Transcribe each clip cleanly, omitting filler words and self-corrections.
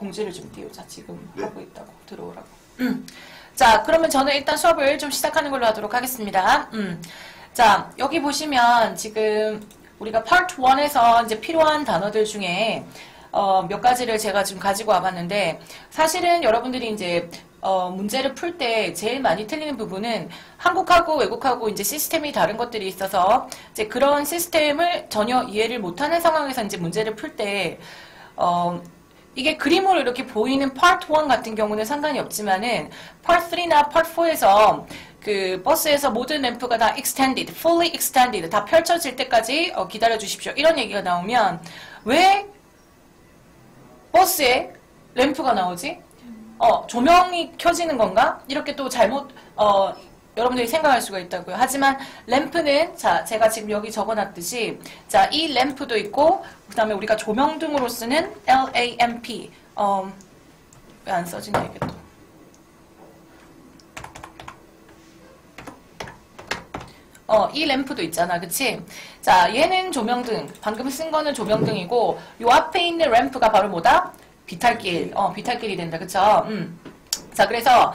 공지를 좀 띄우자. 지금 네. 하고 있다고. 들어오라고. 자, 그러면 저는 일단 수업을 좀 시작하는 걸로 하도록 하겠습니다. 자, 여기 보시면 지금 우리가 파트 1에서 이제 필요한 단어들 중에 몇 가지를 제가 지금 가지고 와봤는데, 사실은 여러분들이 이제 문제를 풀 때 제일 많이 틀리는 부분은 한국하고 외국하고 이제 시스템이 다른 것들이 있어서 이제 그런 시스템을 전혀 이해를 못하는 상황에서 이제 문제를 풀 때 이게 그림으로 이렇게 보이는 파트 1 같은 경우는 상관이 없지만은 파트 3나 파트 4에서 그 버스에서 모든 램프가 다 extended, fully extended 다 펼쳐질 때까지 기다려 주십시오. 이런 얘기가 나오면 왜 버스에 램프가 나오지? 조명이 켜지는 건가? 이렇게 또 잘못 여러분들이 생각할 수가 있다고요. 하지만 램프는 자, 제가 지금 여기 적어놨듯이 자, 이 램프도 있고 그 다음에 우리가 조명등으로 쓰는 LAMP 왜 안 써지냐 이게 또 이 램프도 있잖아, 그치? 자, 얘는 조명등, 방금 쓴 거는 조명등이고 요 앞에 있는 램프가 바로 뭐다? 비탈길, 비탈길이 된다, 그쵸? 자, 그래서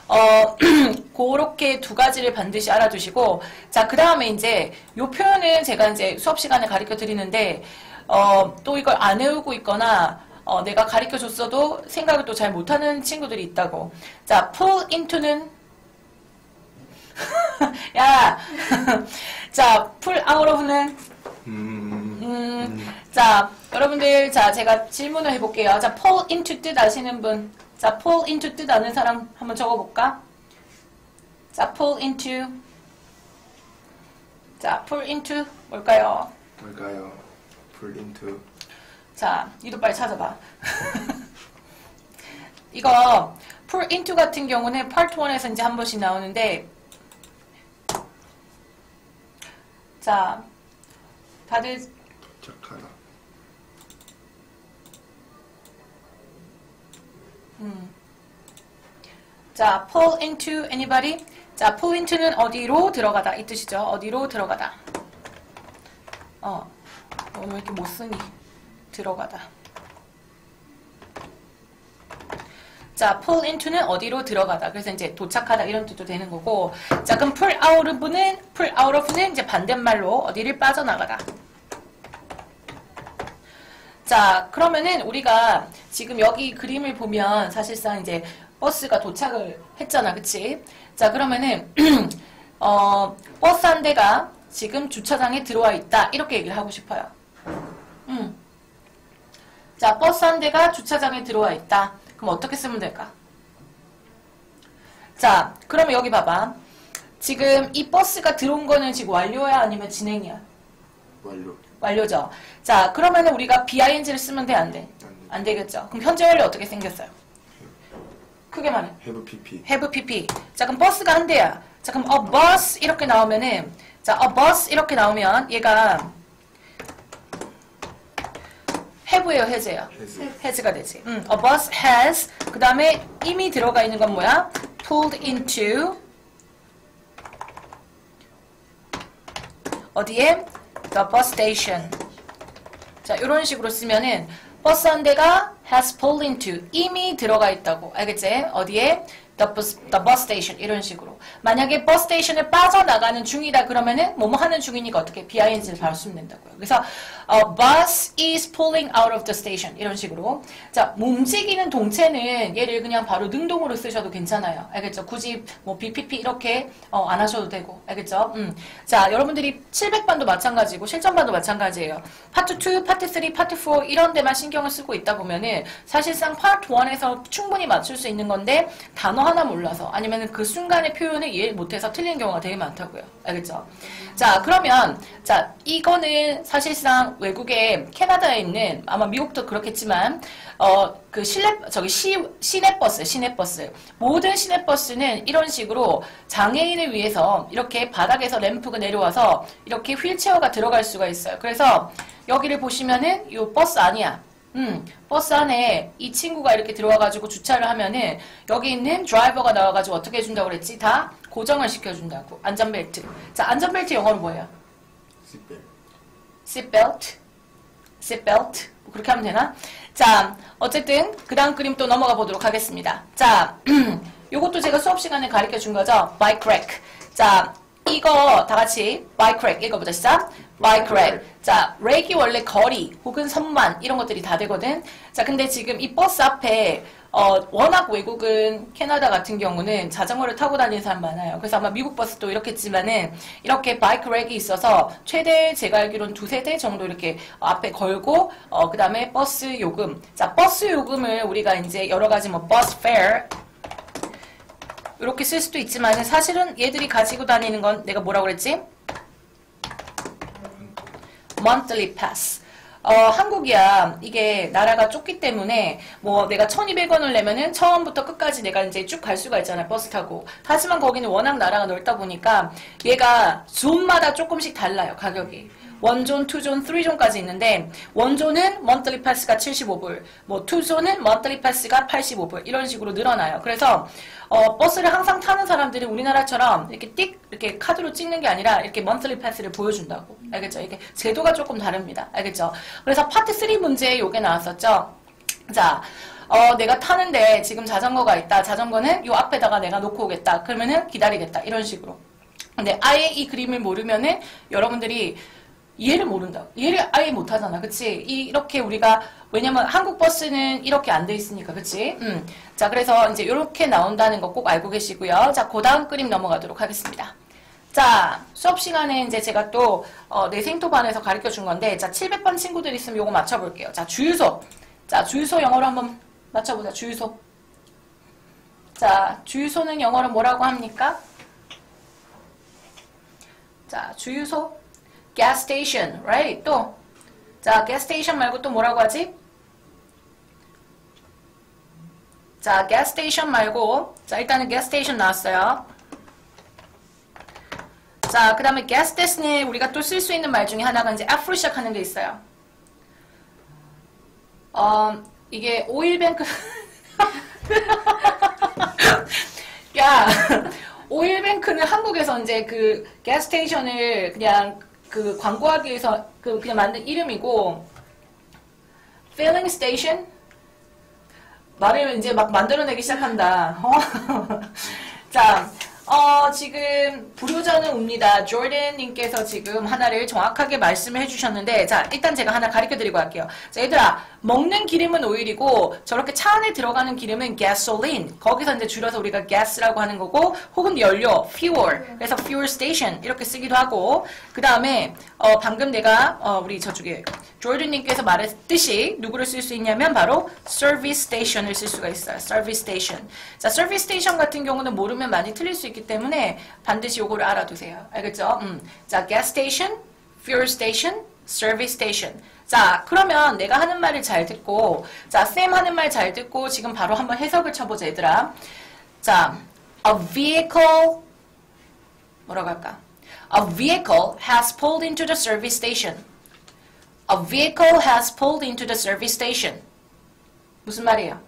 그렇게 두 가지를 반드시 알아두시고, 자, 그 다음에 이제 요 표현은 제가 이제 수업 시간에 가르쳐 드리는데, 또 이걸 안 외우고 있거나, 내가 가르쳐 줬어도 생각을 또 잘 못하는 친구들이 있다고. 자, pull into는 야, 자, pull out of는 자, 여러분들, 자, 제가 질문을 해볼게요. 자, pull into 뜻 아시는 분? 자, pull into 뜻 아는 사람 한번 적어볼까? 자, pull into. 자, pull into 뭘까요? 뭘까요? pull into. 자, 니도 빨리 찾아봐. 이거 pull into 같은 경우는 part 1에서 이제 한 번씩 나오는데, 자, 다들 도착하다. 자, pull into anybody? 자, pull into는 어디로 들어가다 이 뜻이죠. 어디로 들어가다. 왜 이렇게 못 쓰니? 들어가다. 자, pull into는 어디로 들어가다. 그래서 이제 도착하다 이런 뜻도 되는 거고. 자, 그럼 pull out of는 이제 반대말로 어디를 빠져나가다. 자, 그러면은 우리가 지금 여기 그림을 보면 사실상 이제 버스가 도착을 했잖아, 그치? 자, 그러면은 버스 한 대가 지금 주차장에 들어와 있다 이렇게 얘기를 하고 싶어요. 자, 버스 한 대가 주차장에 들어와 있다. 그럼 어떻게 쓰면 될까? 자, 그러면 여기 봐봐. 지금 이 버스가 들어온 거는 지금 완료야 아니면 진행이야? 완료. 완료죠. 자, 그러면은 우리가 BING를 쓰면 돼, 안 돼? 안 되겠죠. 그럼 현재 완료 어떻게 생겼어요? 크게 말해. have pp. have pp. 자, 그럼 버스가 한 대야. 자, 그럼 a bus 이렇게 나오면은 자, a bus 이렇게 나오면 얘가 have예요, has예요? has가 되지. A bus has. 그 다음에 이미 들어가 있는 건 뭐야? pulled into 어디에? The bus station. 자, 이런 식으로 쓰면은 버스 한 대가 has pulled into 이미 들어가 있다고. 알겠지? 어디에? The bus station 이런 식으로. 만약에 버스 스테이션을 빠져나가는 중이다 그러면은 뭐뭐 하는 중이니까 어떻게 BING를 바로 쓰면 된다고요. 그래서 bus is pulling out of the station 이런 식으로. 자, 움직이는 동체는 얘를 그냥 바로 능동으로 쓰셔도 괜찮아요. 알겠죠? 굳이 뭐 BPP 이렇게 안 하셔도 되고. 알겠죠? 자, 여러분들이 700반도 마찬가지고 실전반도 마찬가지예요. 파트 2, 파트 3, 파트 4 이런 데만 신경을 쓰고 있다 보면은 사실상 파트 1에서 충분히 맞출 수 있는 건데 단어 하나 몰라서 아니면 그 순간의 표현을 이해 못해서 틀리는 경우가 되게 많다고요. 알겠죠? 자, 그러면 자, 이거는 사실상 외국에 캐나다에 있는 아마 미국도 그렇겠지만 그 시내버스 모든 시내버스는 이런 식으로 장애인을 위해서 이렇게 바닥에서 램프가 내려와서 이렇게 휠체어가 들어갈 수가 있어요. 그래서 여기를 보시면은 이 버스 아니야. 버스 안에 이 친구가 이렇게 들어와가지고 주차를 하면은 여기 있는 드라이버가 나와가지고 어떻게 해준다고 그랬지? 다 고정을 시켜준다고. 안전벨트. 자, 안전벨트 영어로 뭐예요? seatbelt. seatbelt. seatbelt. 그렇게 하면 되나? 자, 어쨌든 그 다음 그림 또 넘어가 보도록 하겠습니다. 자, 요것도 제가 수업 시간에 가르쳐 준 거죠. bike rack. 자, 이거 다 같이 bike rack 읽어보자. 시작. bike rack. 자, 랙이 원래 거리 혹은 선반 이런 것들이 다 되거든. 자, 근데 지금 이 버스 앞에 워낙 외국은 캐나다 같은 경우는 자전거를 타고 다니는 사람 많아요. 그래서 아마 미국 버스도 이렇겠지만은 이렇게 바이크 랙이 있어서 최대 제가 알기로는 2-3대 정도 이렇게 앞에 걸고 그 다음에 버스 요금. 자, 버스 요금을 우리가 이제 여러 가지 뭐 버스 fare 이렇게 쓸 수도 있지만은 사실은 얘들이 가지고 다니는 건 내가 뭐라고 그랬지? monthly pass. 한국이야. 이게 나라가 좁기 때문에 뭐 내가 1,200원을 내면은 처음부터 끝까지 내가 이제 쭉 갈 수가 있잖아. 버스 타고. 하지만 거기는 워낙 나라가 넓다 보니까 얘가 존마다 조금씩 달라요. 가격이. 원존, 투존, 쓰리존까지 있는데 원존은 monthly pass가 75불, 뭐 투존은 monthly pass가 85불 이런 식으로 늘어나요. 그래서 버스를 항상 타는 사람들은 우리나라처럼 이렇게 띡 이렇게 카드로 찍는 게 아니라 이렇게 monthly pass를 보여준다고. 알겠죠? 이게 제도가 조금 다릅니다. 알겠죠? 그래서 파트 3 문제에 요게 나왔었죠. 자, 내가 타는데 지금 자전거가 있다. 자전거는 요 앞에다가 내가 놓고 오겠다. 그러면은 기다리겠다. 이런 식으로. 근데 아예 이 그림을 모르면은 여러분들이 이해를 모른다. 이해를 아예 못하잖아. 그치? 이렇게 우리가, 왜냐면 한국 버스는 이렇게 안 돼 있으니까. 그치? 자, 그래서 이제 이렇게 나온다는 거 꼭 알고 계시고요. 자, 그 다음 그림 넘어가도록 하겠습니다. 자, 수업 시간에 이제 제가 또, 내 생토반에서 가르쳐 준 건데, 자, 700번 친구들 있으면 요거 맞춰볼게요. 자, 주유소. 자, 주유소 영어로 한번 맞춰보자. 주유소. 자, 주유소는 영어로 뭐라고 합니까? 자, 주유소. gas station, right? 또, 자, gas station 말고 또 뭐라고 하지? 자, gas station 말고, 자, 일단은 gas station 나왔어요. 자, 그 다음에 gas stasion에 우리가 또 쓸 수 있는 말 중에 하나가 이제 F로 시작하는 게 있어요. 이게 오일뱅크, 야, 오일뱅크는 한국에서 이제 그 gas station을 그냥 그 광고하기 위해서 그냥 만든 이름이고 filling station 말을 이제 막 만들어내기 시작한다. 자, 지금 불효자는 옵니다. 조던님께서 지금 하나를 정확하게 말씀을 해주셨는데, 자, 일단 제가 하나 가르쳐드리고 할게요. 자, 얘들아, 먹는 기름은 오일이고, 저렇게 차 안에 들어가는 기름은 gasoline. 거기서 이제 줄여서 우리가 gas라고 하는 거고, 혹은 연료, fuel. 그래서 fuel station. 이렇게 쓰기도 하고, 그 다음에, 방금 내가, 우리 저쪽에, 조던님께서 말했듯이, 누구를 쓸 수 있냐면, 바로 service station을 쓸 수가 있어요. service station. 자, service station 같은 경우는 모르면 많이 틀릴 수 있기 때문에 반드시 요거를 알아두세요. 알겠죠? 자, gas station, fuel station, service station. 자, 그러면 내가 하는 말을 잘 듣고, 자, 쌤 하는 말 잘 듣고 지금 바로 한번 해석을 쳐보자, 얘들아. 자, a vehicle, 뭐라고 할까? A vehicle has pulled into the service station. A vehicle has pulled into the service station. 무슨 말이에요?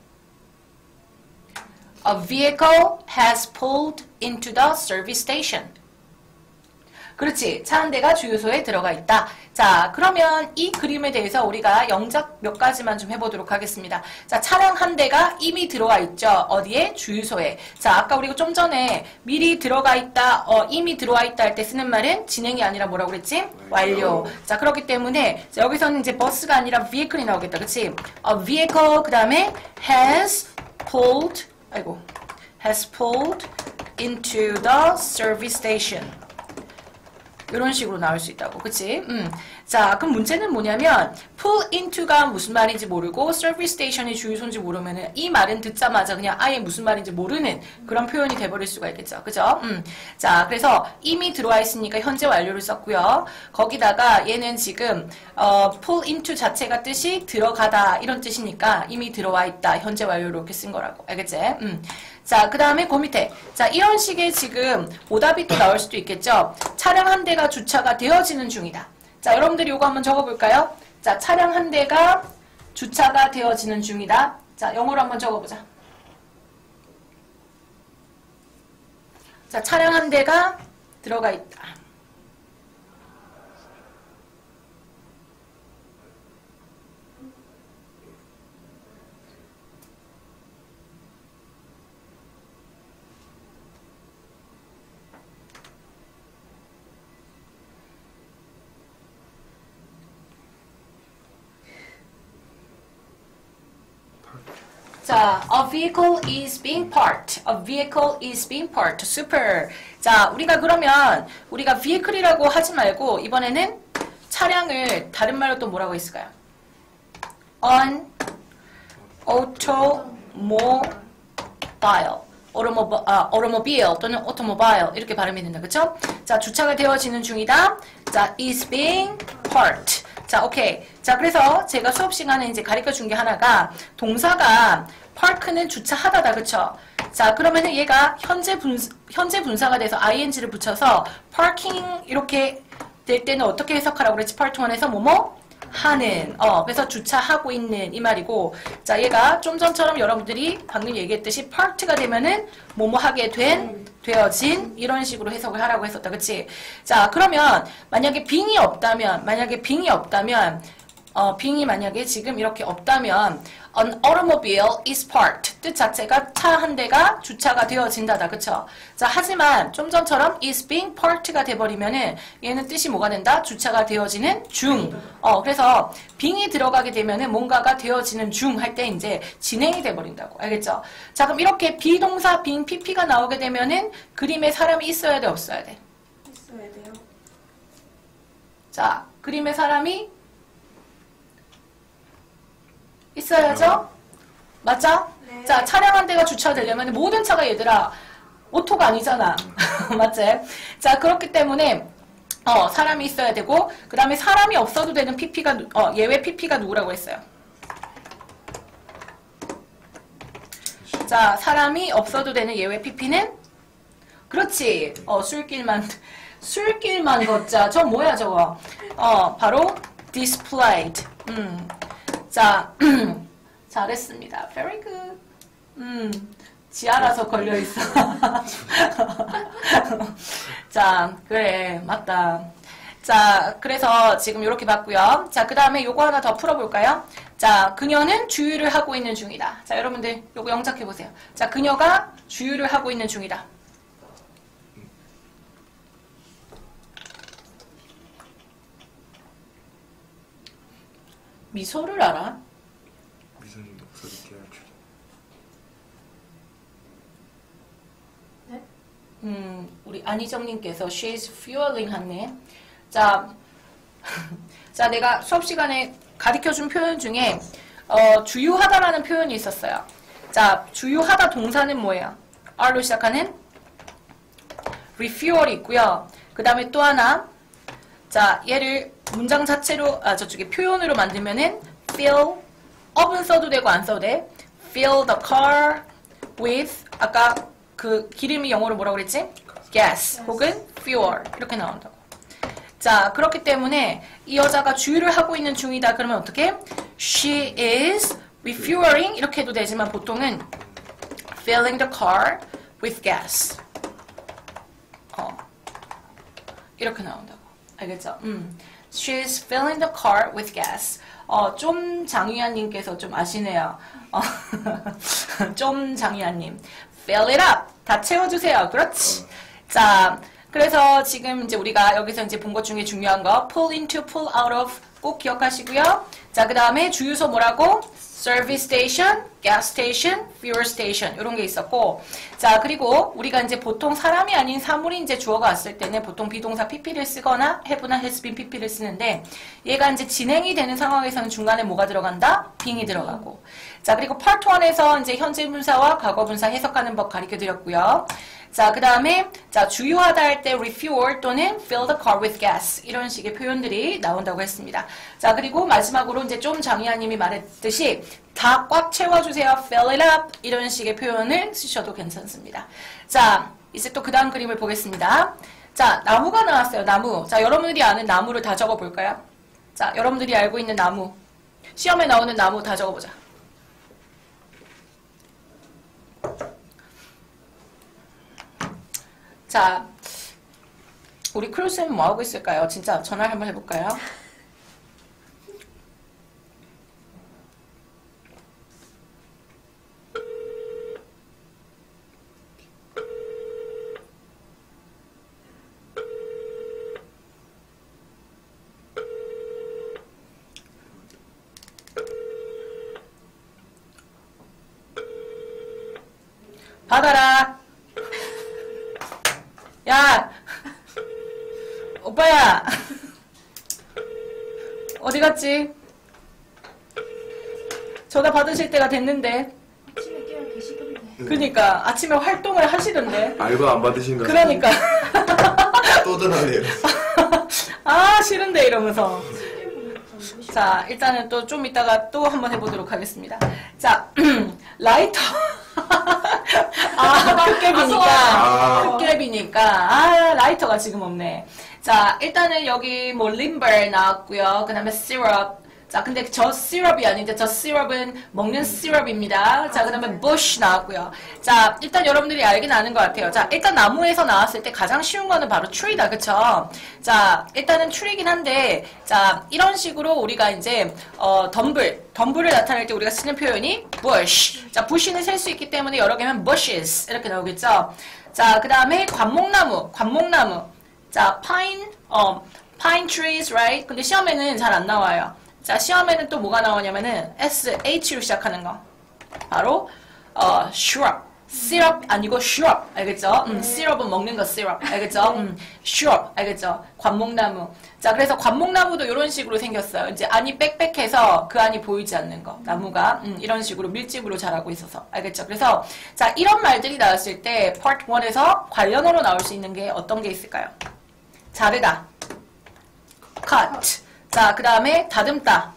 A vehicle has pulled into the service station. 그렇지. 차 한 대가 주유소에 들어가 있다. 자, 그러면 이 그림에 대해서 우리가 영작 몇 가지만 좀 해보도록 하겠습니다. 자, 차량 한 대가 이미 들어와 있죠. 어디에? 주유소에. 자, 아까 우리가 좀 전에 미리 들어가 있다, 이미 들어와 있다 할 때 쓰는 말은 진행이 아니라 뭐라고 그랬지? 완료. 자, 그렇기 때문에 자, 여기서는 이제 버스가 아니라 vehicle이 나오겠다. 그치? A vehicle, 그 다음에 has pulled, has pulled into the service station. 이런 식으로 나올 수 있다고. 그치? 자, 그럼 문제는 뭐냐면 pull into가 무슨 말인지 모르고 service station이 주유소인지 모르면은 이 말은 듣자마자 그냥 아예 무슨 말인지 모르는 그런 표현이 돼버릴 수가 있겠죠. 그죠? 자, 그래서 이미 들어와 있으니까 현재 완료를 썼고요. 거기다가 얘는 지금 pull into 자체가 뜻이 들어가다 이런 뜻이니까 이미 들어와 있다. 현재 완료를 이렇게 쓴 거라고. 알겠지? 자, 그 다음에 그 밑에. 자, 이런 식의 지금 오답이 또 나올 수도 있겠죠. 차량 한 대가 주차가 되어지는 중이다. 자, 여러분들이 이거 한번 적어볼까요? 자, 차량 한 대가 주차가 되어지는 중이다. 자, 영어로 한번 적어보자. 자, 차량 한 대가 들어가 있다. 자, a vehicle is being parked. A vehicle is being parked. super. 자, 우리가 그러면 우리가 vehicle이라고 하지 말고 이번에는 차량을 다른 말로 또 뭐라고 했을까요? an automobile. automobile 또는 automobile 이렇게 발음이 된다. 그쵸? 자, 주차가 되어지는 중이다. 자, is being parked. 자, 오케이. 자, 그래서 제가 수업 시간에 이제 가르쳐 준 게 하나가 동사가 park는 주차하다다. 그쵸? 자, 그러면은 얘가 현재 분사가 돼서 ing를 붙여서 parking 이렇게 될 때는 어떻게 해석하라고 그랬지? part 1에서 뭐뭐? 하는. 그래서 주차하고 있는 이 말이고. 자, 얘가 좀 전처럼 여러분들이 방금 얘기했듯이 part가 되면은 뭐뭐 하게 되어진 이런 식으로 해석을 하라고 했었다. 그치? 자, 그러면 만약에 being이 없다면 being이 만약에 지금 이렇게 없다면 an automobile is parked 뜻 자체가 차 한 대가 주차가 되어진다다. 그쵸? 자, 하지만 좀 전처럼 is being parked가 돼버리면은 얘는 뜻이 뭐가 된다? 주차가 되어지는 중. 그래서 being이 들어가게 되면은 뭔가가 되어지는 중 할 때 이제 진행이 돼버린다고. 알겠죠? 자, 그럼 이렇게 비동사 being pp가 나오게 되면은 그림에 사람이 있어야 돼? 없어야 돼? 있어야 돼요. 자, 그림에 사람이 있어야죠? 맞죠? 네. 자, 차량 한 대가 주차되려면 모든 차가 얘들아 오토가 아니잖아. 맞지? 자, 그렇기 때문에 사람이 있어야 되고 그 다음에 사람이 없어도 되는 PP가 예외 PP가 누구라고 했어요? 자, 사람이 없어도 되는 예외 PP는 그렇지. 술길만 걷자. 저 뭐야 저거? 바로 displayed. 자, 잘했습니다. Very good. 지알아서 걸려있어. 자, 그래. 맞다. 자, 그래서 지금 이렇게 봤고요. 자, 그 다음에 요거 하나 더 풀어볼까요? 자, 그녀는 주유를 하고 있는 중이다. 자, 여러분들 요거 영작해보세요. 자, 그녀가 주유를 하고 있는 중이다. 미소를 알아? 미소님 목소리 깨알 줄. 네? 우리 안희정님께서 she's fueling 하네. 자, 자, 내가 수업 시간에 가르쳐준 표현 중에 주유하다라는 표현이 있었어요. 자, 주유하다 동사는 뭐예요? R로 시작하는 refuel이 있고요. 그 다음에 또 하나, 자, 얘를 문장 자체로 저쪽에 표현으로 만들면은 fill up은 써도 되고 안 써도 돼. fill the car with 아까 그 기름이 영어로 뭐라고 그랬지? gas 혹은 fuel 이렇게 나온다고. 자, 그렇기 때문에 이 여자가 주유를 하고 있는 중이다. 그러면 어떻게? She is refueling 이렇게 해도 되지만 보통은 filling the car with gas. 이렇게 나온다고. 알겠죠? She's filling the car with gas. 좀 장유아님께서 좀 아시네요. 좀 장유아님. Fill it up. 다 채워주세요. 그렇지. 자, 그래서 지금 이제 우리가 여기서 이제 본 것 중에 중요한 거 pull into, pull out of 꼭 기억하시고요. 자, 그 다음에 주유소 뭐라고? Service station, gas station, fuel station 이런 게 있었고 자 그리고 우리가 이제 보통 사람이 아닌 사물이 이제 주어가 왔을 때는 보통 비동사 pp를 쓰거나 have나 has been pp를 쓰는데 얘가 이제 진행이 되는 상황에서는 중간에 뭐가 들어간다? being이 들어가고 자 그리고 part 1에서 이제 현재 분사와 과거 분사 해석하는 법 가르쳐 드렸고요. 자, 그 다음에, 자, 주유하다 할 때 refuel 또는 fill the car with gas. 이런 식의 표현들이 나온다고 했습니다. 자, 그리고 마지막으로 이제 좀 장희아님이 말했듯이 다 꽉 채워주세요. fill it up. 이런 식의 표현을 쓰셔도 괜찮습니다. 자, 이제 또 그 다음 그림을 보겠습니다. 자, 나무가 나왔어요. 나무. 자, 여러분들이 아는 나무를 다 적어볼까요? 자, 여러분들이 알고 있는 나무. 시험에 나오는 나무 다 적어보자. 자, 우리 크루쌤 뭐하고 있을까요? 진짜 전화를 한번 해볼까요? 받아라. 야, 오빠야. 어디 갔지? 전화 받으실 때가 됐는데. 아침에 깨어 계시던데. 그러니까 아침에 활동을 하시던데. 알고 안 받으신 거 그러니까. 또 전화네요. 아, 싫은데 이러면서. 책을 보면 전 자, 일단은 또 좀 이따가 또 한번 해보도록 하겠습니다. 자, 라이터. 아, 흑갭이니까. 흑갭이니까. 아, 라이터가 지금 없네. 자, 일단은 여기 뭐 림벌 나왔고요. 그 다음에 시럽. 자, 근데 저 시럽이 아닌데 저 시럽은 먹는 시럽입니다. 자, 그 다음에 bush 나왔고요. 자, 일단 여러분들이 알긴 아는 것 같아요. 자, 일단 나무에서 나왔을 때 가장 쉬운 거는 바로 tree다. 그쵸? 자, 일단은 tree긴 한데, 자, 이런 식으로 우리가 이제, 덤불을 나타낼 때 우리가 쓰는 표현이 bush. 자, bush는 셀 수 있기 때문에 여러 개면 bushes. 이렇게 나오겠죠? 자, 그 다음에 관목나무. 자, pine trees, right? 근데 시험에는 잘 안 나와요. 자, 시험에는 또 뭐가 나오냐면은 SH로 시작하는 거. 바로 shrub. syrup 아니고 shrub. 알겠죠? syrup은 먹는 거 syrup. 알겠죠? shrub. 알겠죠? 관목나무. 자, 그래서 관목나무도 이런 식으로 생겼어요. 이제 안이 빽빽해서 그 안이 보이지 않는 거. 나무가 이런 식으로 밀집으로 자라고 있어서. 알겠죠? 그래서 자, 이런 말들이 나왔을 때 part 1에서 관련어로 나올 수 있는 게 어떤 게 있을까요? 자르다. cut. 자, 그 다음에 다듬다.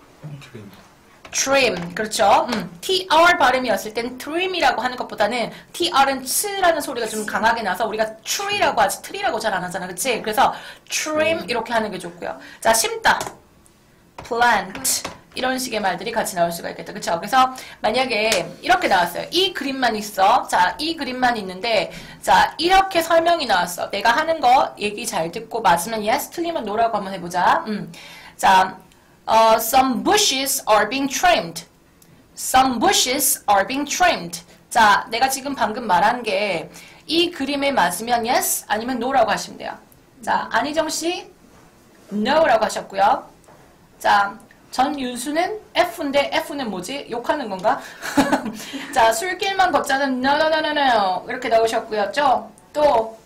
trim. 그렇죠. tr 발음이었을 땐 trim이라고 하는 것보다는 tr은 ts라는 소리가 좀 강하게 나서 우리가 tree라고 하지 tree라고 잘 안 하잖아. 그치? 그래서 trim 이렇게 하는 게 좋고요. 자, 심다. plant. 이런 식의 말들이 같이 나올 수가 있겠다. 그쵸? 그래서 만약에 이렇게 나왔어요. 이 그림만 있어. 자, 이 그림만 있는데 자, 이렇게 설명이 나왔어. 내가 하는 거 얘기 잘 듣고 맞으면 yes, 틀리면 no라고 한번 해보자. 자, some bushes are being trimmed. Some bushes are being trimmed. 자, 내가 지금 방금 말한 게 이 그림에 맞으면 yes, 아니면 no라고 하시면 돼요. 자, 안희정 씨 no라고 하셨고요. 자, 전윤수는 F인데 F는 뭐지? 욕하는 건가? 자, 술길만 걷자는 no 이렇게 나오셨고요. 또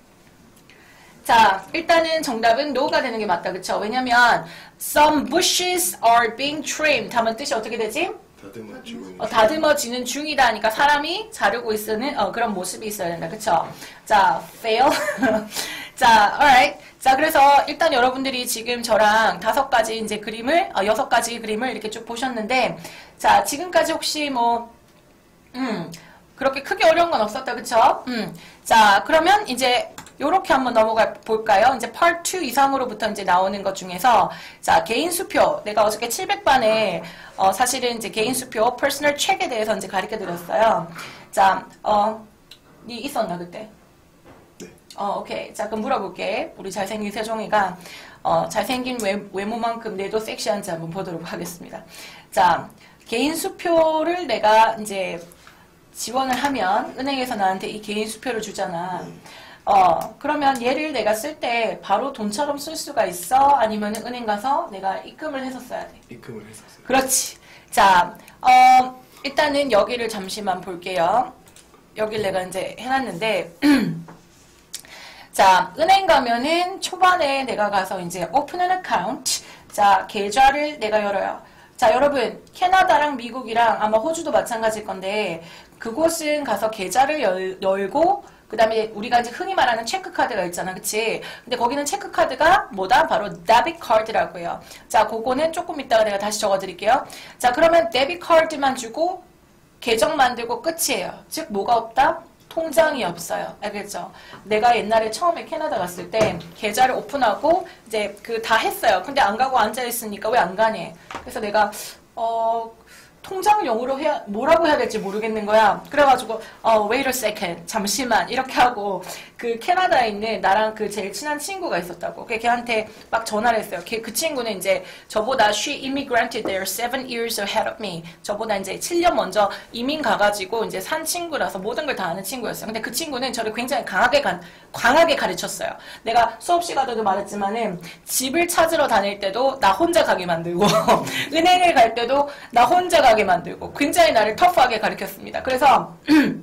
자, 일단은 정답은 no가 되는 게 맞다. 그쵸? 왜냐면 some bushes are being trimmed 하면 뜻이 어떻게 되지? 다듬어지는 중이다 하니까 사람이 자르고 있는 그런 모습이 있어야 된다. 그쵸? 자, fail. 자, alright. 자, 그래서 일단 여러분들이 지금 저랑 5가지 이제 그림을, 6가지 그림을 이렇게 쭉 보셨는데, 자, 지금까지 혹시 뭐, 그렇게 크게 어려운 건 없었다. 그쵸? 자, 그러면 이제 요렇게 한번 넘어가 볼까요? 이제 part 2 이상으로부터 이제 나오는 것 중에서 자, 개인 수표. 내가 어저께 700반에 사실은 이제 개인 수표 퍼스널 책에 대해서 이제 가르쳐 드렸어요. 자, 니 있었나 그때? 네. 오케이. 자, 그럼 물어볼게. 우리 잘생긴 세종이가 잘생긴 외모만큼 내도 섹시한지 한번 보도록 하겠습니다. 자, 개인 수표를 내가 이제 지원을 하면 은행에서 나한테 이 개인 수표를 주잖아. 그러면 얘를 내가 쓸 때 바로 돈처럼 쓸 수가 있어? 아니면 은행 가서 내가 입금을 해서 써야 돼? 입금을 했었어요. 그렇지. 자, 일단은 여기를 잠시만 볼게요. 여기를 내가 이제 해놨는데, 자, 은행 가면은 초반에 내가 가서 이제 open an account. 자, 계좌를 내가 열어요. 자, 여러분, 캐나다랑 미국이랑 아마 호주도 마찬가지일 건데, 그곳은 가서 계좌를 열고, 그 다음에 우리가 이제 흔히 말하는 체크카드가 있잖아. 그치? 근데 거기는 체크카드가 뭐다? 바로 데빗 카드라고요. 자, 그거는 조금 이따가 내가 다시 적어드릴게요. 자, 그러면 데빗 카드만 주고 계정 만들고 끝이에요. 즉, 뭐가 없다? 통장이 없어요. 알겠죠? 내가 옛날에 처음에 캐나다 갔을 때 계좌를 오픈하고 이제 그 다 했어요. 근데 안 가고 앉아있으니까 왜 안 가니? 그래서 내가 통장을 영어로 뭐라고 해야 될지 모르겠는 거야. 그래가지고, wait a second. 잠시만. 이렇게 하고, 그 캐나다에 있는 나랑 그 제일 친한 친구가 있었다고. 걔한테 막 전화를 했어요. 그 친구는 이제 저보다 she immigrated there 7 years ahead of me. 저보다 이제 7년 먼저 이민 가가지고 이제 산 친구라서 모든 걸 다 아는 친구였어요. 근데 그 친구는 저를 굉장히 강하게 가르쳤어요. 내가 수업 시간에도 말했지만은 집을 찾으러 다닐 때도 나 혼자 가게 만들고, 은행을 갈 때도 나 혼자 가게 만들고 굉장히 나를 터프하게 가르쳤습니다. 그래서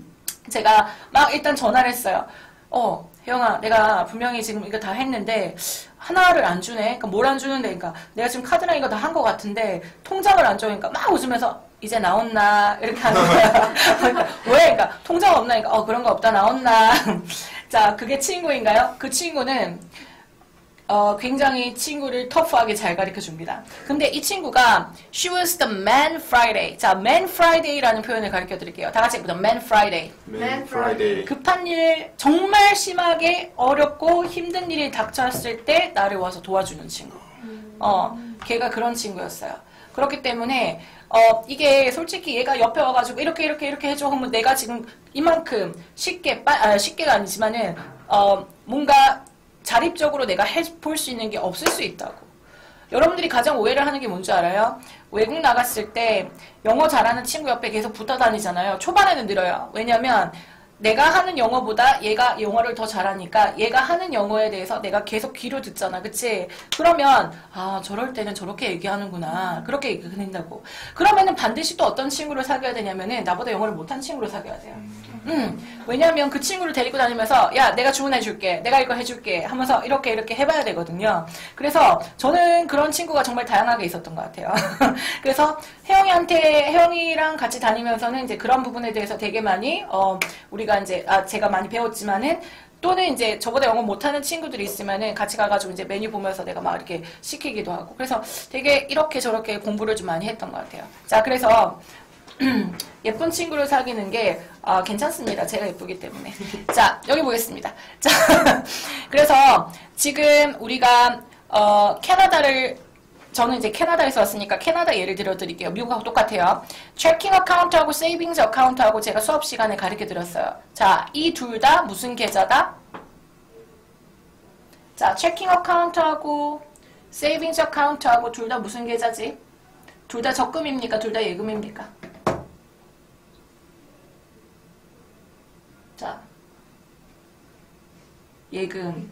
제가 막 일단 전화를 했어요. 혜영아, 내가 분명히 지금 이거 다 했는데 하나를 안 주네. 그러니까 뭘 안 주는데, 그러니까 내가 지금 카드랑 이거 다 한 것 같은데 통장을 안 줘. 그러니까 막 웃으면서 이제 나온나 이렇게 하는 거야. 그러니까 왜? 그러니까 통장 없나? 그러니까 그런 거 없다 나온나. 자, 그게 친구인가요? 그 친구는 굉장히 친구를 터프하게 잘 가르쳐 줍니다. 근데 이 친구가 she was the man Friday. 자, man Friday라는 표현을 가르쳐 드릴게요. 다 같이 해보자. man Friday. Man Friday. 급한 일, 정말 심하게 어렵고 힘든 일이 닥쳤을 때 나를 와서 도와주는 친구. 걔가 그런 친구였어요. 그렇기 때문에 이게 솔직히 얘가 옆에 와가지고 이렇게 해줘 하면 내가 지금 이만큼 쉽게가 아니지만은 뭔가 자립적으로 내가 해볼 수 있는 게 없을 수 있다고. 여러분들이 가장 오해를 하는 게 뭔지 알아요? 외국 나갔을 때 영어 잘하는 친구 옆에 계속 붙어 다니잖아요. 초반에는 늘어요. 왜냐면 내가 하는 영어보다 얘가 영어를 더 잘하니까 얘가 하는 영어에 대해서 내가 계속 귀로 듣잖아. 그치? 그러면 저럴 때는 저렇게 얘기하는구나. 그렇게 얘기한다고. 그러면은 반드시 또 어떤 친구를 사귀어야 되냐면은 나보다 영어를 못한 친구를 사귀어야 돼요. 왜냐면 그 친구를 데리고 다니면서 야 내가 주문해줄게. 내가 이거 해줄게. 하면서 이렇게 해봐야 되거든요. 그래서 저는 그런 친구가 정말 다양하게 있었던 것 같아요. 그래서 혜영이랑 같이 다니면서는 이제 그런 부분에 대해서 되게 많이 우리가 이제 제가 많이 배웠지만은 또는 이제 저보다 영어 못하는 친구들이 있으면은 같이 가가지고 이제 메뉴 보면서 내가 막 이렇게 시키기도 하고 그래서 되게 이렇게 저렇게 공부를 좀 많이 했던 것 같아요. 자, 그래서 예쁜 친구를 사귀는 게 괜찮습니다. 제가 예쁘기 때문에. 자, 여기 보겠습니다. 자, 그래서 지금 우리가 저는 이제 캐나다에서 왔으니까 캐나다 예를 들어 드릴게요. 미국하고 똑같아요. 체킹 어카운트하고 세이빙스 어카운트하고 제가 수업 시간에 가르쳐 드렸어요. 자, 이 둘 다 무슨 계좌다? 자, 체킹 어카운트하고 세이빙스 어카운트하고 둘 다 무슨 계좌지? 둘 다 적금입니까? 둘 다 예금입니까? 자, 예금.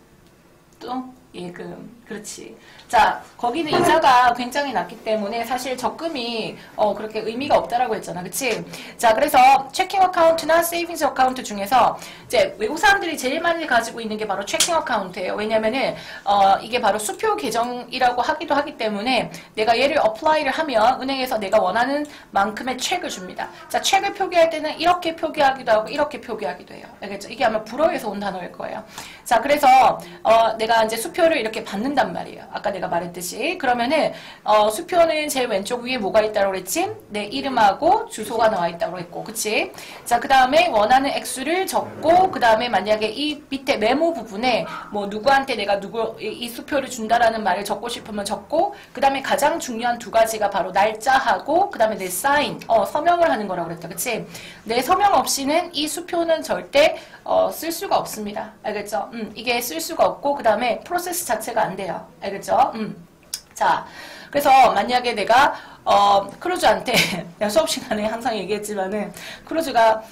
또 예금. 그렇지. 자, 거기는 이자가 굉장히 낮기 때문에 사실 적금이 그렇게 의미가 없다라고 했잖아. 그치? 자, 그래서 체킹 어카운트나 세이빙스 어카운트 중에서 이제 외국 사람들이 제일 많이 가지고 있는 게 바로 체킹 어카운트예요. 왜냐면은 이게 바로 수표 계정이라고 하기도 하기 때문에 내가 얘를 어플라이를 하면 은행에서 내가 원하는 만큼의 책을 줍니다. 자, 책을 표기할 때는 이렇게 표기하기도 하고 이렇게 표기하기도 해요. 알겠죠? 이게 아마 불어에서 온 단어일 거예요. 자, 그래서 내가 이제 수표를 이렇게 받는단 말이에요. 아까 내가 말했듯이. 그러면은 수표는 제일 왼쪽 위에 뭐가 있다고 그랬지? 내 이름하고 주소가 나와 있다고 했고, 그치? 자, 그 다음에 원하는 액수를 적고, 그 다음에 만약에 이 밑에 메모 부분에 뭐 누구한테 내가 이 수표를 준다라는 말을 적고 싶으면 적고, 그 다음에 가장 중요한 두 가지가 바로 날짜하고, 그 다음에 내 사인, 서명을 하는 거라고 그랬다, 그치? 내 서명 없이는 이 수표는 절대 쓸 수가 없습니다. 알겠죠? 이게 쓸 수가 없고, 그 다음에 프로세스 자체가 안 돼요. 알겠죠? 자, 그래서 만약에 내가 크루즈한테 내가 수업 시간에 항상 얘기했지만은 크루즈가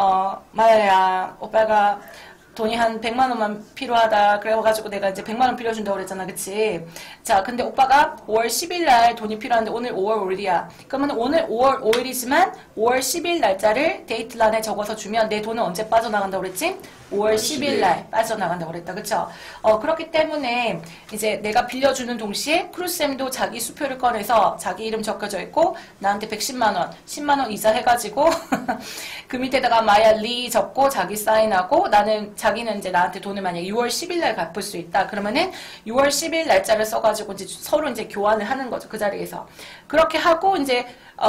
마야야 오빠가 돈이 한 100만 원만 필요하다. 그래가지고 내가 이제 100만 원 빌려준다고 그랬잖아. 그치? 자, 근데 오빠가 5월 10일 날 돈이 필요한데 오늘 5월 5일이야. 그러면 오늘 5월 5일이지만 5월 10일 날짜를 데이트란에 적어서 주면 내 돈은 언제 빠져나간다고 그랬지? 5월 10일 날 빠져나간다고 그랬다. 그쵸? 그렇기 때문에 이제 내가 빌려주는 동시에 크루쌤도 자기 수표를 꺼내서 자기 이름 적혀져 있고 나한테 110만 원, 10만 원 이자 해가지고 그 밑에다가 마야 리 적고 자기 사인하고 자기는 이제 나한테 돈을 만약에 6월 10일 날 갚을 수 있다. 그러면은 6월 10일 날짜를 써가지고 이제 서로 이제 교환을 하는 거죠. 그 자리에서. 그렇게 하고 이제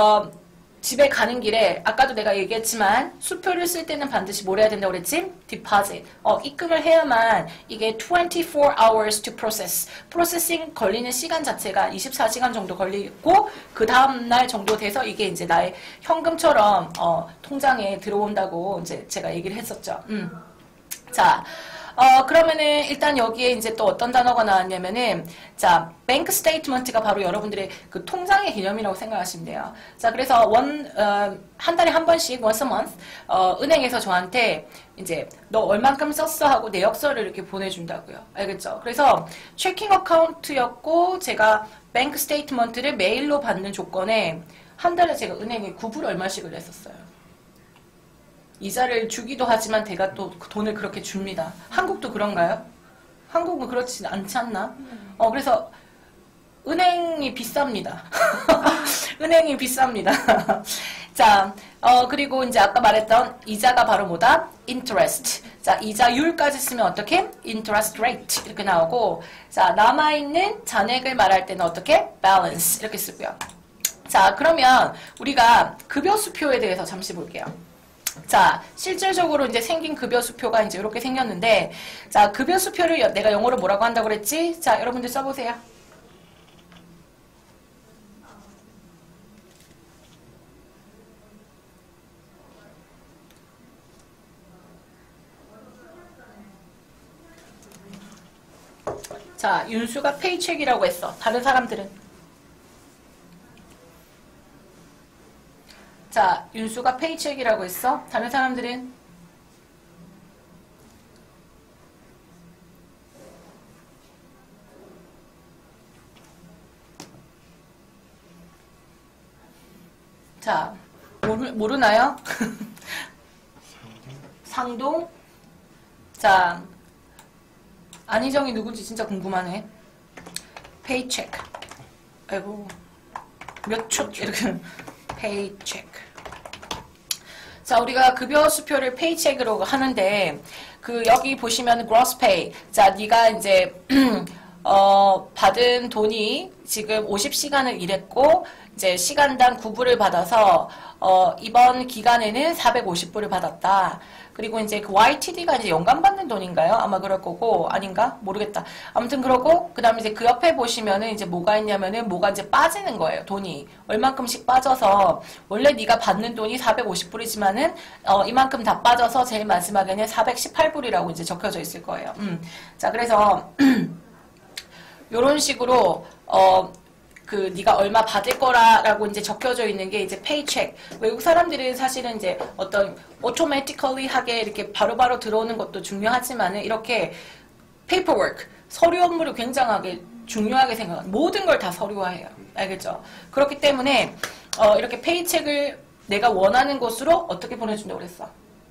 집에 가는 길에 아까도 내가 얘기했지만 수표를 쓸 때는 반드시 뭘 해야 된다고 그랬지? deposit. 입금을 해야만 이게 24 hours to process. 프로세싱 걸리는 시간 자체가 24시간 정도 걸리고 그 다음날 정도 돼서 이게 이제 나의 현금처럼 통장에 들어온다고 이제 제가 얘기를 했었죠. 자, 그러면은 일단 여기에 이제 또 어떤 단어가 나왔냐면은 자, 뱅크 스테이트먼트가 바로 여러분들의 그 통장의 개념이라고 생각하시면 돼요. 자, 그래서 한 달에 한 번씩 once a month 은행에서 저한테 이제 너 얼만큼 썼어 하고 내역서를 이렇게 보내준다고요. 알겠죠? 그래서 체킹 어카운트였고 제가 뱅크 스테이트먼트를 메일로 받는 조건에 한 달에 제가 은행에 9불 얼마씩을 냈었어요. 이자를 주기도 하지만 대가 또 돈을 그렇게 줍니다. 한국도 그런가요? 한국은 그렇지 않지 않나? 그래서 은행이 비쌉니다. 은행이 비쌉니다. 자, 그리고 이제 아까 말했던 이자가 바로 뭐다? interest. 자, 이자율까지 쓰면 어떻게? interest rate 이렇게 나오고, 자, 남아있는 잔액을 말할 때는 어떻게? balance 이렇게 쓰고요. 자, 그러면 우리가 급여수표에 대해서 잠시 볼게요. 자, 실질적으로 이제 생긴 급여수표가 이제 이렇게 생겼는데, 자, 급여수표를 내가 영어로 뭐라고 한다고 그랬지? 자, 여러분들 써보세요. 자, 윤수가 페이첵이라고 했어. 다른 사람들은? 자, 윤수가 페이첵이라고 했어. 다른 사람들은? 자, 모르나요? 상동? 자, 안희정이 누군지 진짜 궁금하네. 페이첵. 아이고, 몇 초? 이렇게. 페이첵. 자, 우리가 급여 수표를 페이첵으로 하는데, 여기 보시면 gross pay. 자, 네가 이제 받은 돈이 지금 50시간을 일했고, 이제 시간당 9불을 받아서 이번 기간에는 450불을 받았다. 그리고 이제 그 YTD가 이제 연간 받는 돈인가요? 아마 그럴 거고, 아닌가? 모르겠다. 아무튼 그러고, 그 다음에 이제 그 옆에 보시면은 이제 뭐가 있냐면은 뭐가 이제 빠지는 거예요. 돈이. 얼만큼씩 빠져서, 원래 네가 받는 돈이 450불이지만은, 이만큼 다 빠져서 제일 마지막에는 418불이라고 이제 적혀져 있을 거예요. 자, 그래서, 요런 식으로, 네가 얼마 받을 거라고 이제 적혀져 있는 게 이제 페이첵. 외국 사람들은 사실은 이제 어떤 automatically 하게 이렇게 바로바로 들어오는 것도 중요하지만은 이렇게 paperwork, 서류 업무를 굉장하게 중요하게 생각하는 모든 걸 다 서류화해요. 알겠죠? 그렇기 때문에 이렇게 페이첵을 내가 원하는 곳으로 어떻게 보내준다고 그랬어?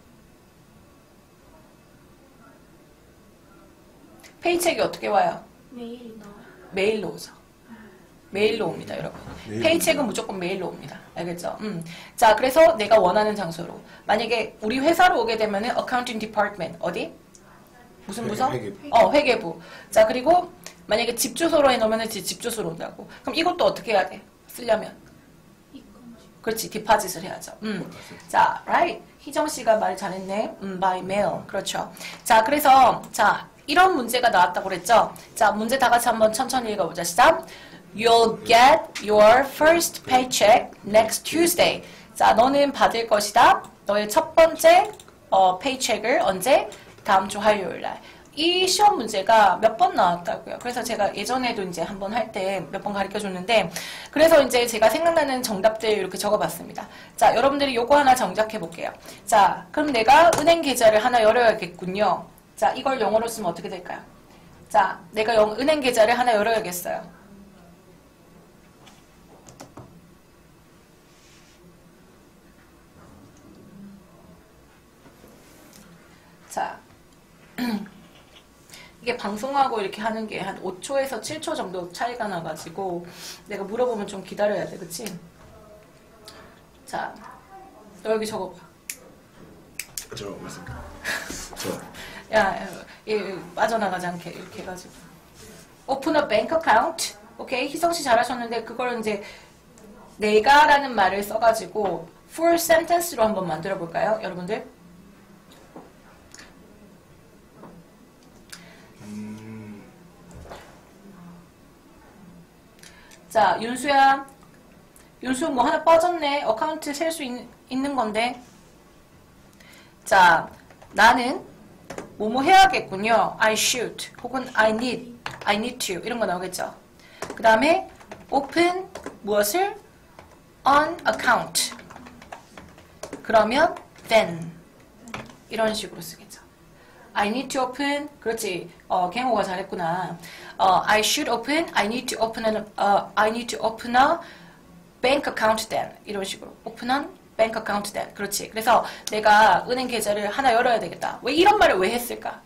페이첵이 어떻게 와요? 메일이 나와요. 메일로 오죠. 메일로 옵니다, 여러분. 페이첵은 무조건 메일로 옵니다. 알겠죠? 자, 그래서 내가 원하는 장소로. 만약에 우리 회사로 오게 되면은 accounting department. 어디? 무슨 부서? 회계부. 회계부. 자, 그리고 만약에 집 주소로 해놓으면 집 주소로 온다고. 그럼 이것도 어떻게 해야 돼? 쓰려면? 그렇지, 디파짓을 해야죠. 자, right. 희정 씨가 말 잘했네. by mail. 그렇죠. 자, 그래서, 자, 이런 문제가 나왔다고 그랬죠? 자, 문제 다 같이 한번 천천히 읽어보자. 시작. You'll get your first paycheck next Tuesday. 자, 너는 받을 것이다. 너의 첫 번째 페이첵을 언제? 다음 주 화요일 날. 이 시험 문제가 몇 번 나왔다고요. 그래서 제가 예전에도 이제 한번 할 때 몇 번 가르쳐 줬는데, 그래서 이제 제가 생각나는 정답들 이렇게 적어봤습니다. 자, 여러분들이 요거 하나 정작해 볼게요. 자, 그럼 내가 은행 계좌를 하나 열어야겠군요. 자, 이걸 영어로 쓰면 어떻게 될까요? 자, 내가 은행 계좌를 하나 열어야겠어요. 자, 이게 방송하고 이렇게 하는 게 한 5초에서 7초 정도 차이가 나가지고 내가 물어보면 좀 기다려야 돼, 그치? 자, 너 여기 적어봐. 저 맞습니다. 저 야, 빠져나가지 않게 이렇게 해가지고. Open a bank account. 오케이, 희성씨 잘하셨는데 그걸 이제 내가라는 말을 써가지고 full sentence로 한번 만들어 볼까요, 여러분들? 자, 윤수야. 윤수 뭐 하나 빠졌네. 어카운트 셀 수 있는 건데. 자, 나는 뭐뭐 해야겠군요. I should 혹은 I need to 이런 거 나오겠죠. 그 다음에 open 무엇을? on account. 그러면 then 이런 식으로 쓰겠죠. I need to open. 그렇지. 갱호가 잘했구나. I should open. I need to open a bank account then. 이런 식으로. open an bank account that. 그렇지. 그래서 내가 은행 계좌를 하나 열어야 되겠다. 왜 이런 말을 왜 했을까?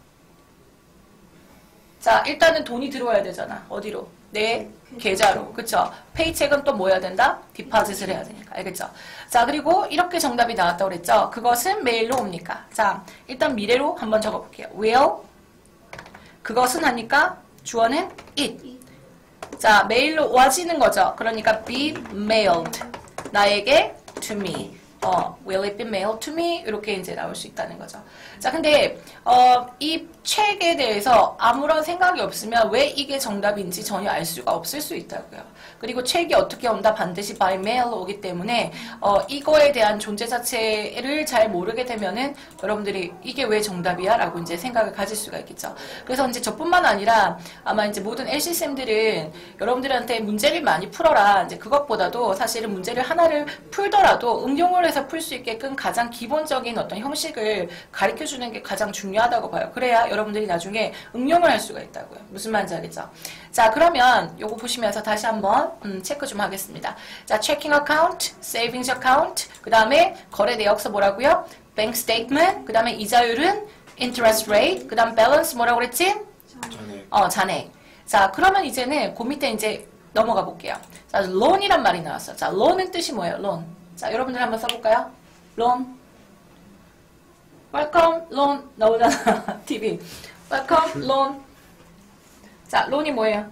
자, 일단은 돈이 들어와야 되잖아. 어디로? 내 계좌로. 그쵸? 페이첵은 또 뭐 해야 된다? 디파짓을 해야 되니까. 알겠죠? 자, 그리고 이렇게 정답이 나왔다고 그랬죠? 그것은 메일로 옵니까? 자, 일단 미래로 한번 적어볼게요. will. 그것은 하니까 주어는 it. 자, 메일로 와지는 거죠. 그러니까 be mailed. 나에게 to me. will it be mailed to me? 이렇게 이제 나올 수 있다는 거죠. 자, 근데 이 책에 대해서 아무런 생각이 없으면 왜 이게 정답인지 전혀 알 수가 없을 수 있다고요. 그리고 책이 어떻게 온다? 반드시 by mail로 오기 때문에 이거에 대한 존재 자체를 잘 모르게 되면은 여러분들이 이게 왜 정답이야? 라고 이제 생각을 가질 수가 있겠죠. 그래서 이제 저뿐만 아니라 아마 이제 모든 LC쌤들은 여러분들한테 문제를 많이 풀어라. 이제 그것보다도 사실은 문제를 하나를 풀더라도 응용을 해서 풀 수 있게끔 가장 기본적인 어떤 형식을 가르쳐 주는 게 가장 중요하다고 봐요. 그래야 여러분들이 나중에 응용을 할 수가 있다고요. 무슨 말인지 알겠죠? 자, 그러면 요거 보시면서 다시 한번 체크 좀 하겠습니다. 자, checking account, savings account, 그 다음에 거래 내역서 뭐라고요? bank statement, 그 다음에 이자율은 interest rate, 그 다음 balance 뭐라고 그랬지? 잔액. 잔액. 자, 그러면 이제는 그 밑에 이제 넘어가 볼게요. 자, loan이란 말이 나왔어. 자, loan은 뜻이 뭐예요? loan. 자, 여러분들 한번 써볼까요? loan. welcome, loan. 나오잖아. TV. welcome, loan. 자, loan이 뭐예요?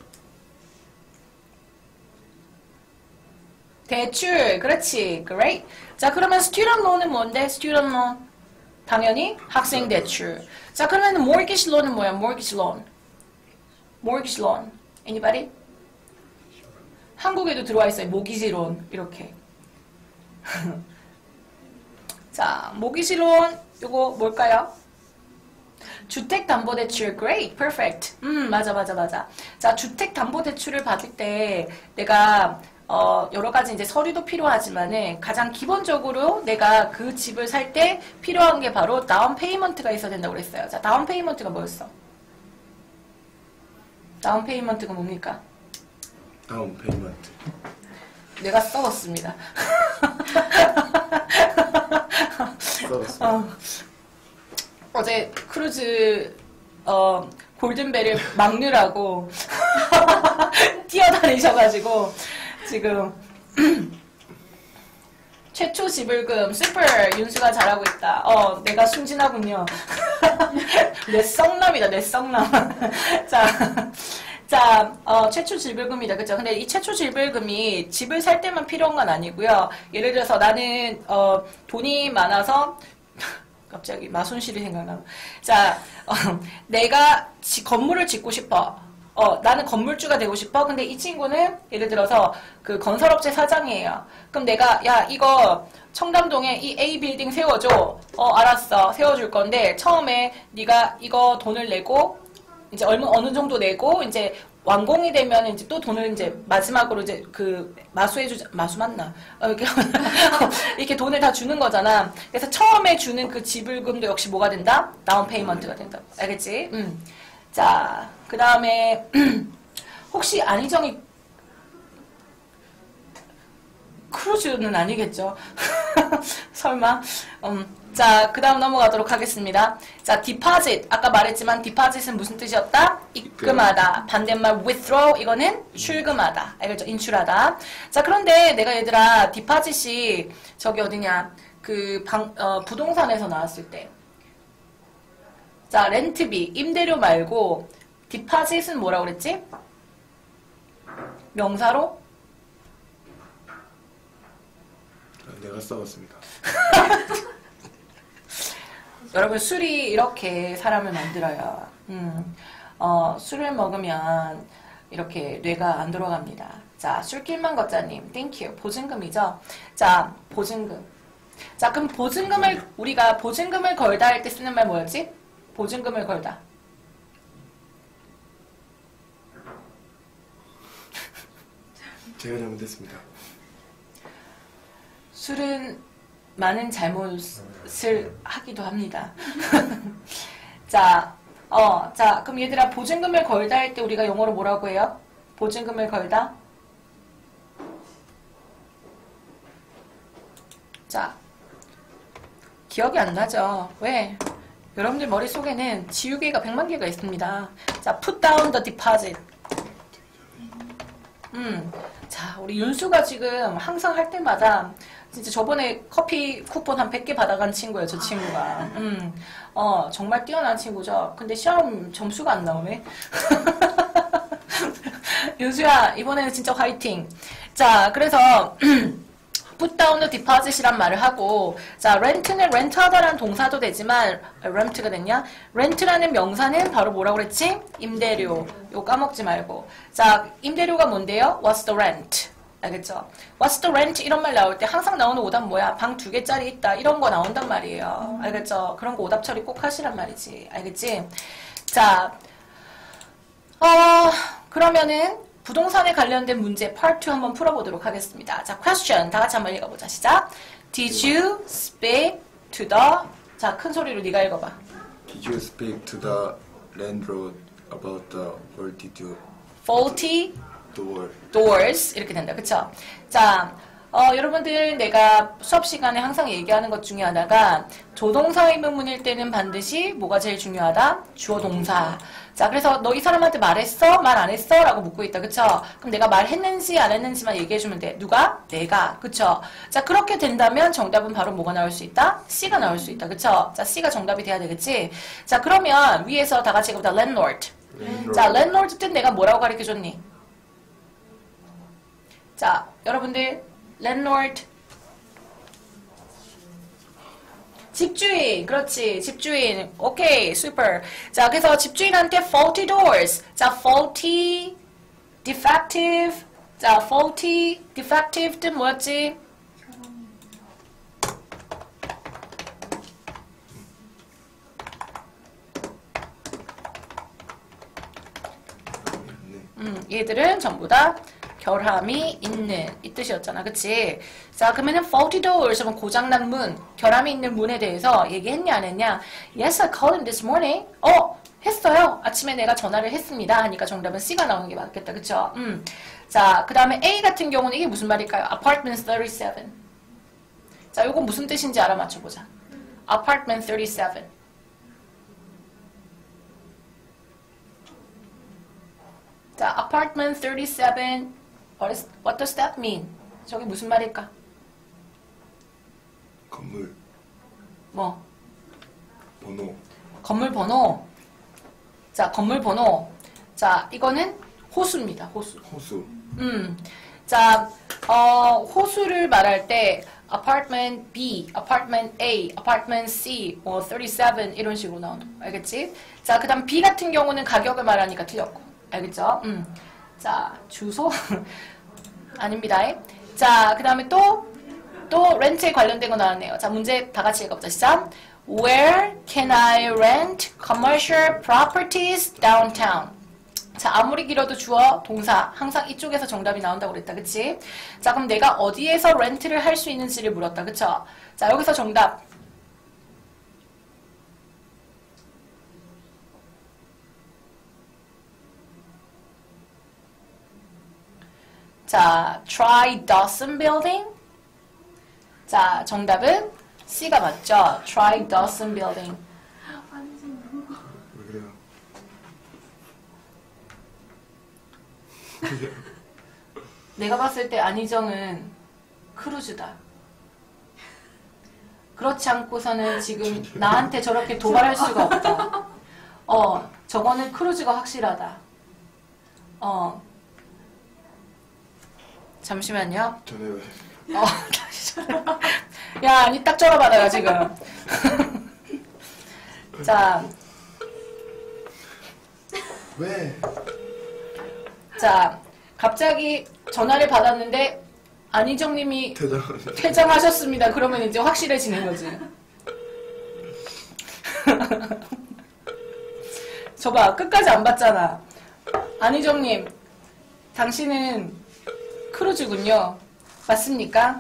대출. 그렇지. great. 자, 그러면 student loan은 뭔데? student loan. 당연히 학생 대출. 자, 그러면 mortgage loan은 뭐야? mortgage loan. mortgage loan. anybody? 한국에도 들어와 있어요. 모기지 론. 이렇게. 자, 모기지 론. 요거 뭘까요? 주택담보대출. great. perfect. 맞아. 자, 주택담보대출을 받을 때 내가 여러 가지 이제 서류도 필요하지만은 가장 기본적으로 내가 그 집을 살 때 필요한 게 바로 다운 페이먼트가 있어야 된다고 그랬어요. 자, 다운 페이먼트가 뭐였어? 다운 페이먼트가 뭡니까? 다운 페이먼트. 내가 써봤습니다. 써봤어. 어제 크루즈 골든벨을 막느라고 뛰어다니셔가지고 지금 최초 지불금 슈퍼 윤수가 잘하고 있다. 내가 순진하군요. 내 썩남이다. 내 썩남. 자, 최초 지불금이다. 그쵸? 근데 이 최초 지불금이 집을 살 때만 필요한 건 아니고요. 예를 들어서 나는 돈이 많아서 갑자기 마순실이 생각나. 자, 내가 건물을 짓고 싶어. 나는 건물주가 되고 싶어. 근데 이 친구는 예를 들어서 그 건설업체 사장이에요. 그럼 내가 야 이거 청담동에 이 A 빌딩 세워줘. 알았어. 세워줄 건데 처음에 네가 이거 돈을 내고 이제 어느 정도 내고 이제 완공이 되면 이제 또 돈을 이제 마지막으로 이제 그 마수해주자. 마수 맞나? 이렇게 돈을 다 주는 거잖아. 그래서 처음에 주는 그 지불금도 역시 뭐가 된다? 다운 페이먼트가 된다. 알겠지? 자, 그 다음에 혹시 안희정이 크루즈는 아니겠죠? 설마? 자, 그 다음 넘어가도록 하겠습니다. 자, deposit. 아까 말했지만 deposit은 무슨 뜻이었다? 입금하다. 반대말 withdraw. 이거는 출금하다. 알겠죠? 인출하다. 자, 그런데 내가 얘들아, deposit이 저기 어디냐? 부동산에서 나왔을 때. 자, 렌트비, 임대료 말고 deposit은 뭐라고 그랬지? 명사로? 내가 써봤습니다. 여러분, 술이 이렇게 사람을 만들어요. 술을 먹으면 이렇게 뇌가 안 돌아갑니다. 자, 술길만 걷자님, 땡큐. 보증금이죠? 자, 보증금. 자, 그럼 우리가 보증금을 걸다 할 때 쓰는 말 뭐였지? 보증금을 걸다. 제가 잘못했습니다. 술은 많은 잘못을 하기도 합니다. 자, 그럼 얘들아, 보증금을 걸다 할 때 우리가 영어로 뭐라고 해요? 보증금을 걸다? 자, 기억이 안 나죠? 왜? 여러분들 머릿속에는 지우개가 100만 개가 있습니다. 자, put down the deposit. 자, 우리 윤수가 지금 항상 할 때마다 진짜 저번에 커피 쿠폰 한 100개 받아간 친구예요, 저 친구가. 정말 뛰어난 친구죠. 근데 시험 점수가 안 나오네. 윤수야, 이번에는 진짜 화이팅. 자, 그래서 put down the deposit이란 말을 하고, 자, rent는 렌트하다라는 동사도 되지만, rent가 됐냐? rent라는 명사는 바로 뭐라고 그랬지? 임대료. 이거 까먹지 말고. 자, 임대료가 뭔데요? What's the rent? 알겠죠? What's the rent? 이런 말 나올 때 항상 나오는 오답 뭐야? 방 2개짜리 있다. 이런 거 나온단 말이에요. 알겠죠? 그런 거 오답 처리 꼭 하시란 말이지. 알겠지? 자, 그러면은 부동산에 관련된 문제 Part 2 한번 풀어보도록 하겠습니다. 자, question 다 같이 한번 읽어보자. 시작. Did you speak to the 자, 큰 소리로 네가 읽어봐. Did you speak to the landlord about the faulty door? doors 이렇게 된다. 그쵸? 자, 여러분들 내가 수업 시간에 항상 얘기하는 것 중에 하나가 조동사 의문문일 때는 반드시 뭐가 제일 중요하다? 주어 동사. 자, 그래서 너 이 사람한테 말했어? 말 안 했어? 라고 묻고 있다. 그쵸? 그럼 내가 말했는지 안 했는지만 얘기해주면 돼. 누가? 내가. 그쵸? 자, 그렇게 된다면 정답은 바로 뭐가 나올 수 있다? C가 나올 수 있다. 그쵸? 자, C가 정답이 돼야 되겠지? 자, 그러면 위에서 다 같이 읽어보자. landlord. 자, landlord 뜻 내가 뭐라고 가르쳐줬니? 자, 여러분들 landlord 집주인, 그렇지, 집주인. 오케이, super. 자, 그래서 집주인한테 faulty doors. 자, faulty, defective. 자, faulty, defective 뜻 뭐였지? 얘들은 전부 다 결함이 있는 이 뜻이었잖아. 그치? 자, 그러면은 faulty doors, 고장난 문, 결함이 있는 문에 대해서 얘기했냐 안 했냐? Yes, I called him this morning. 했어요. 아침에 내가 전화를 했습니다. 하니까 정답은 C가 나오는 게 맞겠다. 그쵸? 자, 그 다음에 A 같은 경우는 이게 무슨 말일까요? Apartment 37. 자, 요거 무슨 뜻인지 알아맞혀보자. Apartment 37. 자, Apartment 37. What does that mean? 저게 무슨 말일까? 건물 뭐? 번호. 건물 번호. 자, 건물 번호. 자, 이거는 호수입니다. 호수. 호수. 자, 호수를 말할 때 apartment B, apartment A, apartment C, 37 이런 식으로 나온다. 알겠지? 자, 그 다음 B 같은 경우는 가격을 말하니까 틀렸고. 알겠죠? 자, 주소? 아닙니다. 자, 그 다음에 또 렌트에 관련된 거 나왔네요. 자, 문제 다 같이 읽어보자. 시작. Where can I rent commercial properties downtown? 자, 아무리 길어도 주어, 동사 항상 이쪽에서 정답이 나온다고 그랬다. 그치? 자, 그럼 내가 어디에서 렌트를 할 수 있는지를 물었다. 그쵸? 자, 여기서 정답. 자, try Dawson Building. 자, 정답은 C가 맞죠? try Dawson Building. 왜 그래요? 내가 봤을 때 안희정은 크루즈다. 그렇지 않고서는 지금 나한테 저렇게 도발할 수가 없다. 저거는 크루즈가 확실하다. 잠시만요. 전에 다시 전화. 야, 아니 딱 전화받아요 지금. 자, 왜? 자, 갑자기 전화를 받았는데 안희정님이 대단하네. 퇴장하셨습니다. 그러면 이제 확실해지는 거지. 저봐, 끝까지 안 봤잖아. 안희정님, 당신은 크루즈군요. 맞습니까?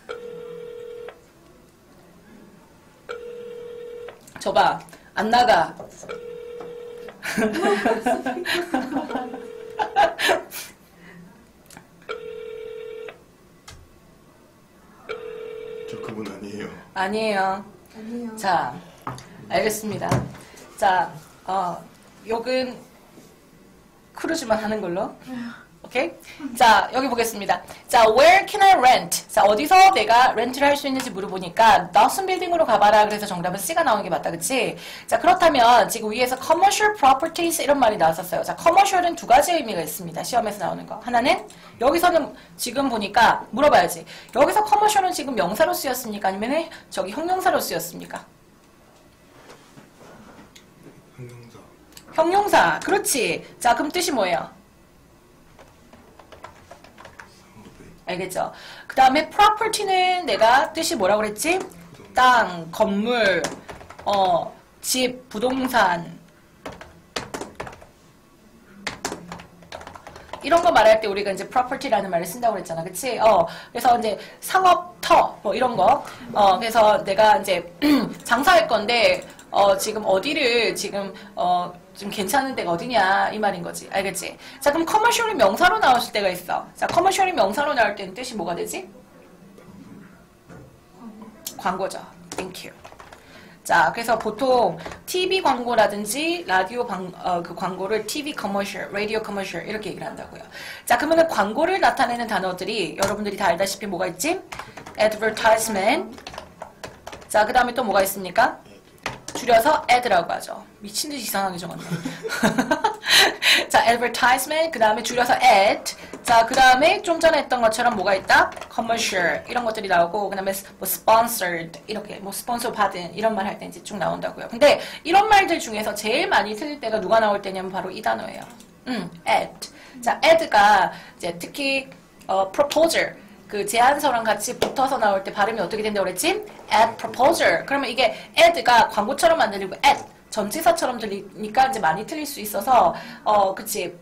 저봐, 안 나가. 저 그분 아니에요. 아니에요. 아니에요. 자, 알겠습니다. 자, 욕은 크루즈만 하는 걸로. 오케이? 자, 여기 보겠습니다. 자, where can I rent? 자, 어디서 내가 렌트를 할 수 있는지 물어보니까 Dawson 빌딩으로 가봐라. 그래서 정답은 C가 나오는 게 맞다. 그치? 자, 그렇다면 지금 위에서 commercial properties 이런 말이 나왔었어요. 자, commercial은 두 가지 의미가 있습니다. 시험에서 나오는 거. 하나는 여기서는 지금 보니까 물어봐야지. 여기서 commercial은 지금 명사로 쓰였습니까? 아니면 저기 형용사로 쓰였습니까? 형용사. 형용사. 그렇지. 자, 그럼 뜻이 뭐예요? 알겠죠? 그 다음에 property는 내가 뜻이 뭐라고 그랬지? 땅, 건물, 집, 부동산 이런 거 말할 때 우리가 이제 property라는 말을 쓴다고 그랬잖아. 그치? 그래서 이제 상업터 뭐 이런 거 그래서 내가 이제 장사할 건데 지금 어디를 지금 좀 괜찮은 데가 어디냐 이 말인 거지. 알겠지? 자, 그럼 커머셜이 명사로 나오실 때가 있어. 자, 커머셜이 명사로 나올 때는 뜻이 뭐가 되지? 광고죠. Thank you. 자, 그래서 보통 TV 광고라든지 라디오 그 광고를 TV 커머셜, 라디오 커머셜 이렇게 얘기를 한다고요. 자, 그러면 광고를 나타내는 단어들이 여러분들이 다 알다시피 뭐가 있지? advertisement. 자, 그 다음에 또 뭐가 있습니까? 줄여서 ad라고 하죠. 미친듯이 이상하게 적었네. 자, advertisement, 그 다음에 줄여서 ad. 자, 그 다음에 좀 전에 했던 것처럼 뭐가 있다? commercial, 이런 것들이 나오고, 그 다음에 뭐 sponsored, 이렇게 뭐 스폰서 받은, 이런 말 할 때 이제 쭉 나온다고요. 근데 이런 말들 중에서 제일 많이 틀릴 때가 누가 나올 때냐면 바로 이 단어예요. ad. 자, ad가 이제 특히, proposal. 그 제안서랑 같이 붙어서 나올 때 발음이 어떻게 된다고 그랬지? ad proposal. 그러면 이게 ad가 광고처럼 안 들리고 ad 전치사처럼 들리니까 이제 많이 틀릴 수 있어서 그치.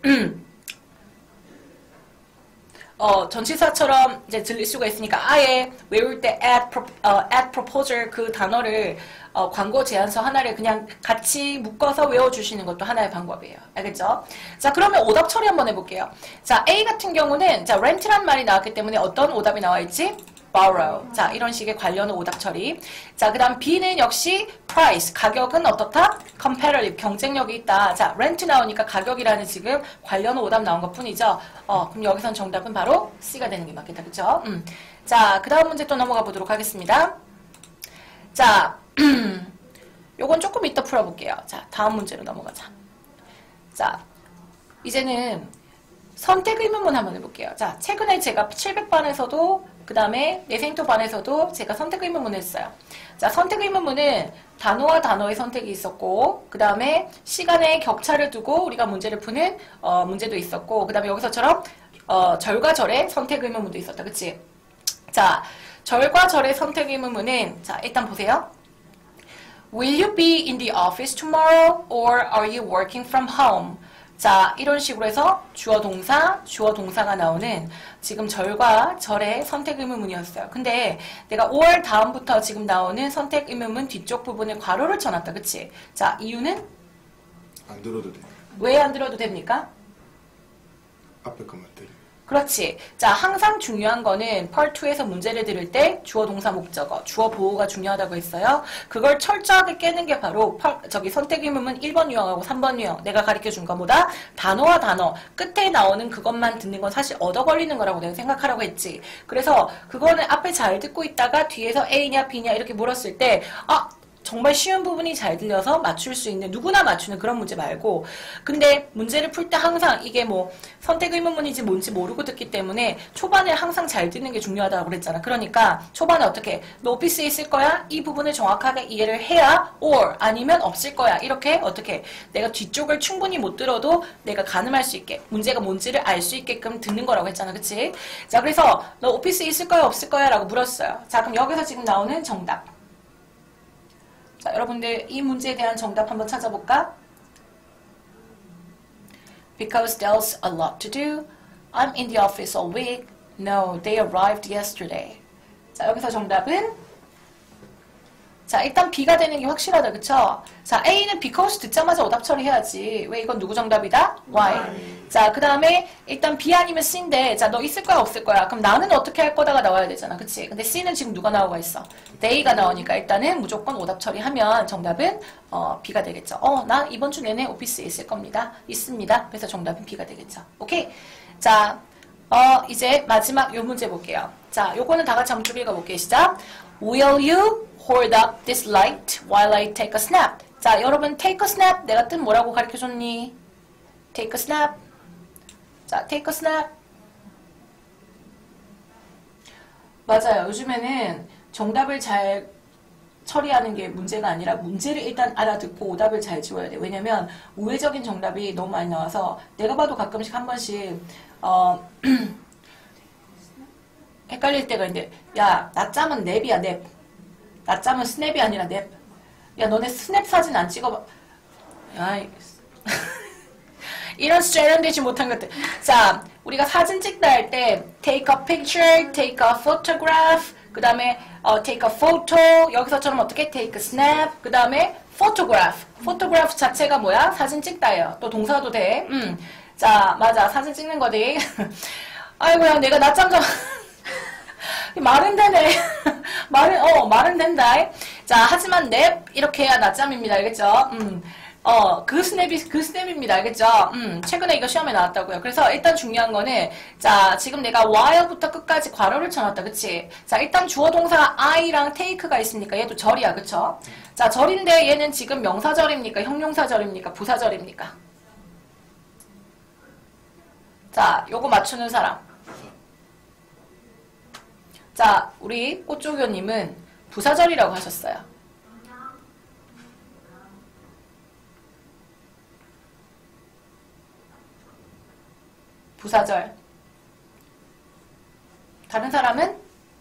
전치사처럼 이제 들릴 수가 있으니까 아예 외울 때 ad proposal 그 단어를 광고 제안서 하나를 그냥 같이 묶어서 외워주시는 것도 하나의 방법이에요. 알겠죠? 자, 그러면 오답 처리 한번 해볼게요. 자, A 같은 경우는 자, rent란 말이 나왔기 때문에 어떤 오답이 나와 있지? borrow. 자, 이런 식의 관련 오답 처리. 자, 그 다음 B는 역시 price. 가격은 어떻다? competitive. 경쟁력이 있다. 자, rent 나오니까 가격이라는 지금 관련 오답 나온 것 뿐이죠. 그럼 여기선 정답은 바로 C가 되는 게 맞겠다. 그쵸? 자, 그 다음 문제 또 넘어가 보도록 하겠습니다. 자, 요건 조금 이따 풀어볼게요. 자, 다음 문제로 넘어가자. 자, 이제는 선택 의문문 한번 해볼게요. 자, 최근에 제가 700반에서도 그 다음에 내생토반에서도 제가 선택 의문문을 했어요. 자, 선택 의문문은 단어와 단어의 선택이 있었고 그 다음에 시간의 격차를 두고 우리가 문제를 푸는 문제도 있었고 그 다음에 여기서처럼 절과 절의 선택 의문문도 있었다. 그치? 자, 절과 절의 선택 의문문은 자, 일단 보세요. Will you be in the office tomorrow or are you working from home? 자, 이런 식으로 해서 주어 동사가 나오는 지금 절과 절의 선택 의문문이었어요. 근데 내가 or 다음부터 지금 나오는 선택 의문문 뒤쪽 부분에 괄호를 쳐놨다. 그치? 자, 이유는? 안 들어도 돼. 왜 안 들어도 됩니까? 앞에 것만 들려. 그렇지. 자, 항상 중요한 거는 Part 2에서 문제를 들을 때 주어 동사 목적어, 주어 보호가 중요하다고 했어요. 그걸 철저하게 깨는 게 바로 선택 의문문 1번 유형하고 3번 유형. 내가 가르쳐 준 것보다 단어와 단어 끝에 나오는 그것만 듣는 건 사실 얻어 걸리는 거라고 내가 생각하라고 했지. 그래서 그거는 앞에 잘 듣고 있다가 뒤에서 A냐 B냐 이렇게 물었을 때 정말 쉬운 부분이 잘 들려서 맞출 수 있는 누구나 맞추는 그런 문제 말고 근데 문제를 풀 때 항상 이게 뭐 선택 의문문인지 뭔지 모르고 듣기 때문에 초반에 항상 잘 듣는 게 중요하다고 그랬잖아. 그러니까 초반에 어떻게 너 오피스에 있을 거야? 이 부분을 정확하게 이해를 해야 or 아니면 없을 거야. 이렇게 어떻게 내가 뒤쪽을 충분히 못 들어도 내가 가늠할 수 있게 문제가 뭔지를 알 수 있게끔 듣는 거라고 했잖아. 그치? 자, 그래서 너 오피스에 있을 거야? 없을 거야? 라고 물었어요. 자, 그럼 여기서 지금 나오는 정답. 자, 여러분들 이 문제에 대한 정답 한번 찾아볼까? Because there's a lot to do. I'm in the office all week. No, they arrived yesterday. 자, 여기서 정답은 자, 일단 B가 되는 게 확실하다. 그쵸? 자, A는 because 듣자마자 오답 처리해야지. 왜 이건 누구 정답이다? Y. 자, 그 다음에 일단 B 아니면 C인데, 자, 너 있을 거야, 없을 거야? 그럼 나는 어떻게 할 거다가 나와야 되잖아. 그치? 근데 C는 지금 누가 나오고 있어? they가 나오니까 일단은 무조건 오답 처리하면 정답은 B가 되겠죠. 나 이번 주 내내 오피스에 있을 겁니다. 있습니다. 그래서 정답은 B가 되겠죠. 오케이? 자, 이제 마지막 요 문제 볼게요. 자, 요거는 다 같이 한번 쭉 읽어볼게요. 시작. Will you hold up this light while I take a snap? 자, 여러분 take a snap 내가 뜻 뭐라고 가르쳐줬니? take a snap. 자, take a snap. 맞아요. 요즘에는 정답을 잘 처리하는 게 문제가 아니라 문제를 일단 알아듣고 오답을 잘 지워야 돼. 왜냐면 우회적인 정답이 너무 많이 나와서 내가 봐도 가끔씩 한 번씩 헷갈릴 때가 있는데 야, 낮잠은 냅이야, 냅. 낮잠은 스냅이 아니라 냅. 야, 너네 스냅 사진 안 찍어봐. 야, 이런 세련되지 못한 것들. 자, 우리가 사진 찍다 할 때 take a picture, take a photograph, 그 다음에 take a photo, 여기서처럼 어떻게 take a snap, 그 다음에 photograph. photograph 자체가 뭐야? 사진 찍다예요. 또 동사도 돼. 자, 맞아. 사진 찍는 거지. 아이고야, 내가 낮잠 좀. 말은 되네. 말은 된다. 자, 하지만 냅 이렇게 해야 낮잠입니다. 알겠죠? 그 스냅입니다. 알겠죠? 최근에 이거 시험에 나왔다고요. 그래서 일단 중요한 거는, 자, 지금 내가 while부터 끝까지 괄호를 쳐놨다. 그치? 자, 일단 주어 동사 I랑 take가 있으니까 얘도 절이야. 그쵸? 자, 절인데 얘는 지금 명사절입니까? 형용사절입니까? 부사절입니까? 자, 요거 맞추는 사람. 자, 우리 꽃조교님은 부사절이라고 하셨어요. 부사절. 다른 사람은?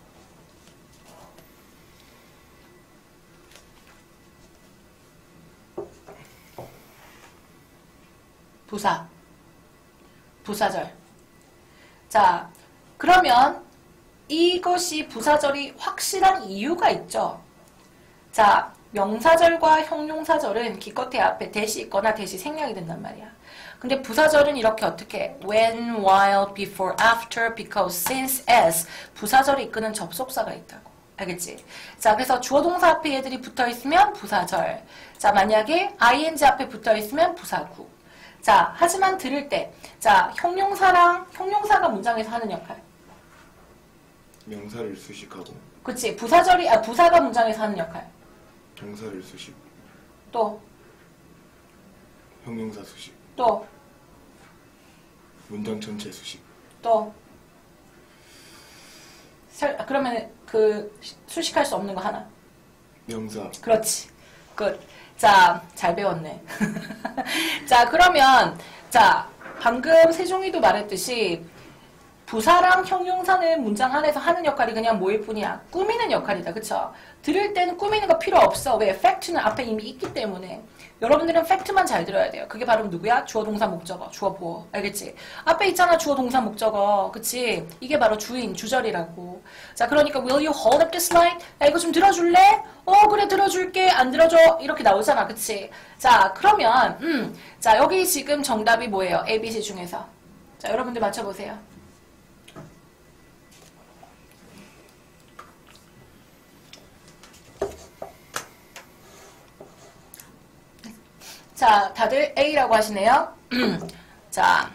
부사절. 자, 그러면 이것이 부사절이 확실한 이유가 있죠. 자, 명사절과 형용사절은 기껏해 앞에 대시 있거나 대시 생략이 된단 말이야. 근데 부사절은 이렇게 어떻게 when, while, before, after, because, since, as 부사절이 이끄는 접속사가 있다고. 알겠지? 자, 그래서 주어 동사 앞에 얘들이 붙어있으면 부사절. 자, 만약에 ing 앞에 붙어있으면 부사구. 자, 하지만 들을 때, 자, 형용사가 문장에서 하는 역할. 명사를 수식하고 그치? 부사가 문장에서 하는 역할. 동사를 수식. 또. 형용사 수식. 또. 문장 전체 수식. 또. 그러면 수식할 수 없는 거 하나. 명사. 그렇지. 끝. 자, 잘 배웠네. 자, 그러면, 자, 방금 세종이도 말했듯이, 부사랑 형용사는 문장 안에서 하는 역할이 그냥 뭐일 뿐이야? 꾸미는 역할이다. 그쵸? 들을 때는 꾸미는 거 필요 없어. 왜? 팩트는 앞에 이미 있기 때문에. 여러분들은 팩트만 잘 들어야 돼요. 그게 바로 누구야? 주어, 동사, 목적어, 주어, 보어. 알겠지? 앞에 있잖아. 주어, 동사, 목적어. 그치? 이게 바로 주인, 주절이라고. 자, 그러니까 will you hold up this light? 야, 이거 좀 들어줄래? 그래, 들어줄게. 안 들어줘. 이렇게 나오잖아. 그치? 자, 그러면 자, 여기 지금 정답이 뭐예요? A, B, C 중에서. 자, 여러분들 맞춰보세요. 자, 다들 A라고 하시네요. 자,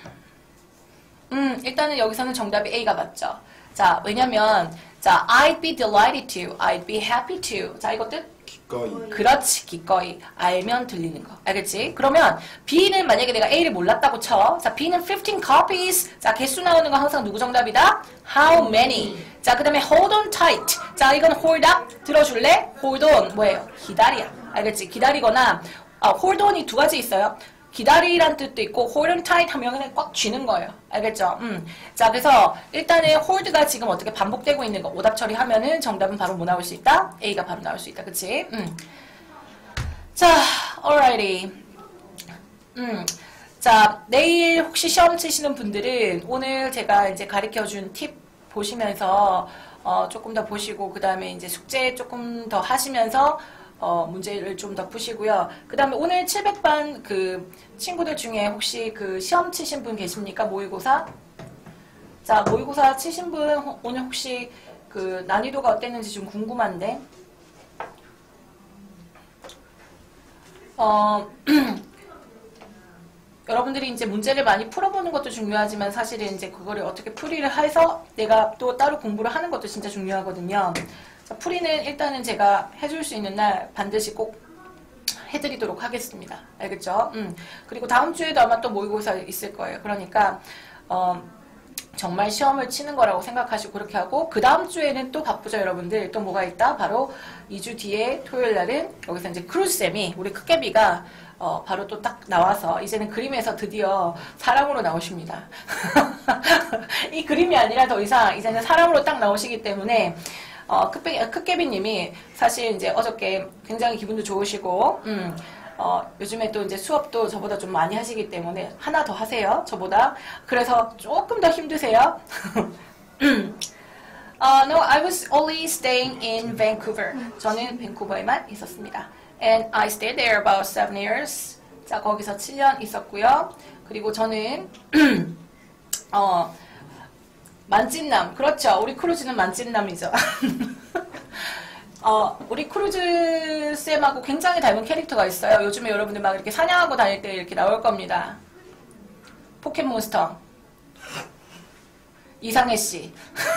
일단은 여기서는 정답이 A가 맞죠. 자, 왜냐면, 자, I'd be delighted to, I'd be happy to. 자, 이거 뜻? 기꺼이. 그렇지, 기꺼이. 알면 들리는 거. 알겠지? 그러면 B는 만약에 내가 A를 몰랐다고 쳐. 자, B는 15 copies. 자, 개수 나오는 거 항상 누구 정답이다? How many. 자, 그 다음에 hold on tight. 자, 이건 hold up. 들어줄래? hold on. 뭐예요? 기다려. 알겠지? 기다리거나, hold on이 두 가지 있어요. 기다리란 뜻도 있고 hold on tight 하면 그냥 꽉 쥐는 거예요. 알겠죠? 자, 그래서 일단은 hold가 지금 어떻게 반복되고 있는 거 오답 처리하면은 정답은 바로 뭐 나올 수 있다? A가 바로 나올 수 있다. 그치? 자, alrighty. 자, 내일 혹시 시험 치시는 분들은 오늘 제가 이제 가르쳐준 팁 보시면서 조금 더 보시고 그 다음에 이제 숙제 조금 더 하시면서 문제를 좀 더 푸시고요. 그 다음에 오늘 700반 그 친구들 중에 혹시 그 시험 치신 분 계십니까? 모의고사? 자, 모의고사 치신 분 오늘 혹시 그 난이도가 어땠는지 좀 궁금한데. 여러분들이 이제 문제를 많이 풀어보는 것도 중요하지만 사실은 이제 그거를 어떻게 풀이를 해서 내가 또 따로 공부를 하는 것도 진짜 중요하거든요. 자, 풀이는 일단은 제가 해줄 수 있는 날 반드시 꼭 해드리도록 하겠습니다. 알겠죠? 그리고 다음 주에도 아마 또 모의고사 있을 거예요. 그러니까 정말 시험을 치는 거라고 생각하시고 그렇게 하고 그 다음 주에는 또 바쁘죠, 여러분들. 또 뭐가 있다? 바로 2주 뒤에 토요일 날은 여기서 이제 크루즈쌤이 우리 크깨비가 바로 또 딱 나와서 이제는 그림에서 드디어 사람으로 나오십니다. 이 그림이 아니라 더 이상 이제는 사람으로 딱 나오시기 때문에 크깨비님이 사실 이제 어저께 굉장히 기분도 좋으시고 요즘에 또 이제 수업도 저보다 좀 많이 하시기 때문에 하나 더 하세요. 저보다. 그래서 조금 더 힘드세요. No, I was only staying in Vancouver. 저는 밴쿠버에만 있었습니다. And I stayed there about 7 years. 자, 거기서 7년 있었고요. 그리고 저는 만찢남. 그렇죠. 우리 크루즈는 만찢남이죠. 우리 크루즈 쌤하고 굉장히 닮은 캐릭터가 있어요. 요즘에 여러분들 막 이렇게 사냥하고 다닐 때 이렇게 나올 겁니다. 포켓몬스터. 이상해 씨.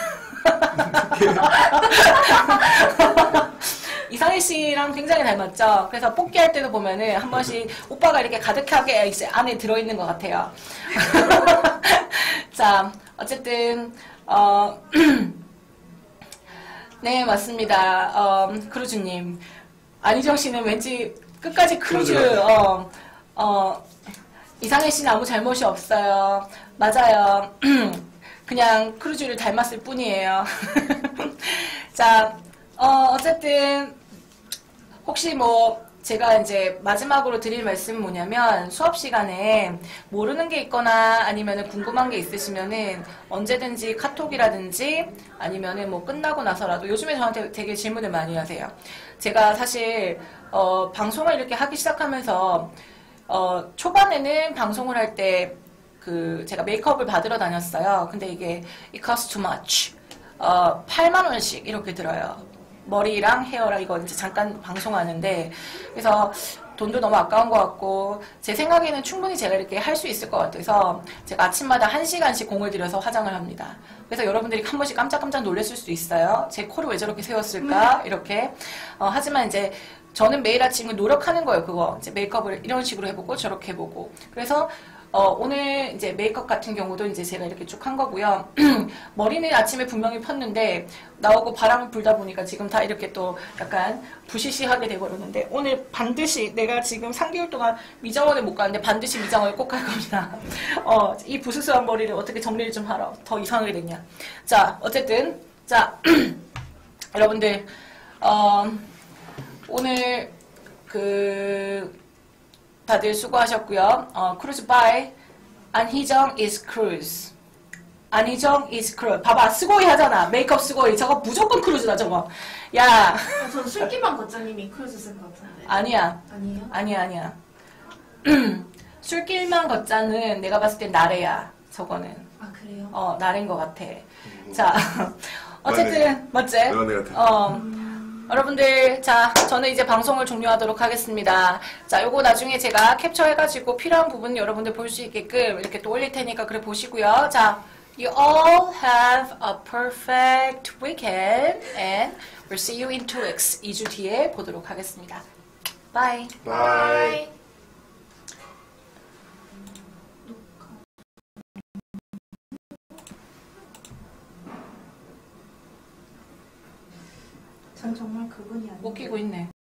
이상해 씨랑 굉장히 닮았죠. 그래서 뽑기 할 때도 보면은 한 번씩 오빠가 이렇게 가득하게 이제 안에 들어있는 것 같아요. 자, 어쨌든 네, 맞습니다. 크루즈님. 안희정 씨는 왠지 끝까지 크루즈, 이상해 씨는 아무 잘못이 없어요. 맞아요. 그냥 크루즈를 닮았을 뿐이에요. 자, 어쨌든, 혹시 뭐, 제가 이제 마지막으로 드릴 말씀은 뭐냐면 수업 시간에 모르는 게 있거나 아니면은 궁금한 게 있으시면은 언제든지 카톡이라든지 아니면은 뭐 끝나고 나서라도 요즘에 저한테 되게 질문을 많이 하세요. 제가 사실 방송을 이렇게 하기 시작하면서 초반에는 방송을 할 때 그 제가 메이크업을 받으러 다녔어요. 근데 이게 it costs too much. 8만 원씩 이렇게 들어요. 머리랑 헤어랑 이거 이제 잠깐 방송하는데 그래서 돈도 너무 아까운 것 같고 제 생각에는 충분히 제가 이렇게 할 수 있을 것 같아서 제가 아침마다 1시간씩 공을 들여서 화장을 합니다. 그래서 여러분들이 한 번씩 깜짝깜짝 놀랐을 수도 있어요. 제 코를 왜 저렇게 세웠을까? 이렇게 하지만 이제 저는 매일 아침 노력하는 거예요. 그거 이제 메이크업을 이런 식으로 해보고 저렇게 해보고 그래서 오늘 이제 메이크업 같은 경우도 이제 제가 이렇게 쭉 한 거고요. 머리는 아침에 분명히 폈는데 나오고 바람을 불다 보니까 지금 다 이렇게 또 약간 부시시하게 돼버렸는데 오늘 반드시 내가 지금 3개월 동안 미장원에 못 가는데 반드시 미장원에 꼭 갈 겁니다. 이 부스스한 머리를 어떻게 정리를 좀 하라. 더 이상하게 됐냐. 자, 어쨌든 자 여러분들 오늘 다들 수고하셨고요. 크루즈 바이 안희정 is cruise. 안희정 is cruise. 봐봐 스고이 하잖아. 메이크업 스고이. 저거 무조건 크루즈다 저거. 야. 전 술기만 거장님이 크루즈 쓴 것 같은데. 아니야. 아니에요? 아니야. 술길만 걷자는 내가 봤을 땐 나래야. 저거는. 아 그래요? 나래인 것 같아. 자 어쨌든 맞지? 여러분들, 자, 저는 이제 방송을 종료하도록 하겠습니다. 자, 요거 나중에 제가 캡처해가지고 필요한 부분 여러분들 볼 수 있게끔 이렇게 또 올릴 테니까 그래 보시고요. 자, you all have a perfect weekend and we'll see you in 2 weeks. 2주 뒤에 보도록 하겠습니다. Bye. Bye. 전 정말 그분이 아니에요. 못 끼고 있네.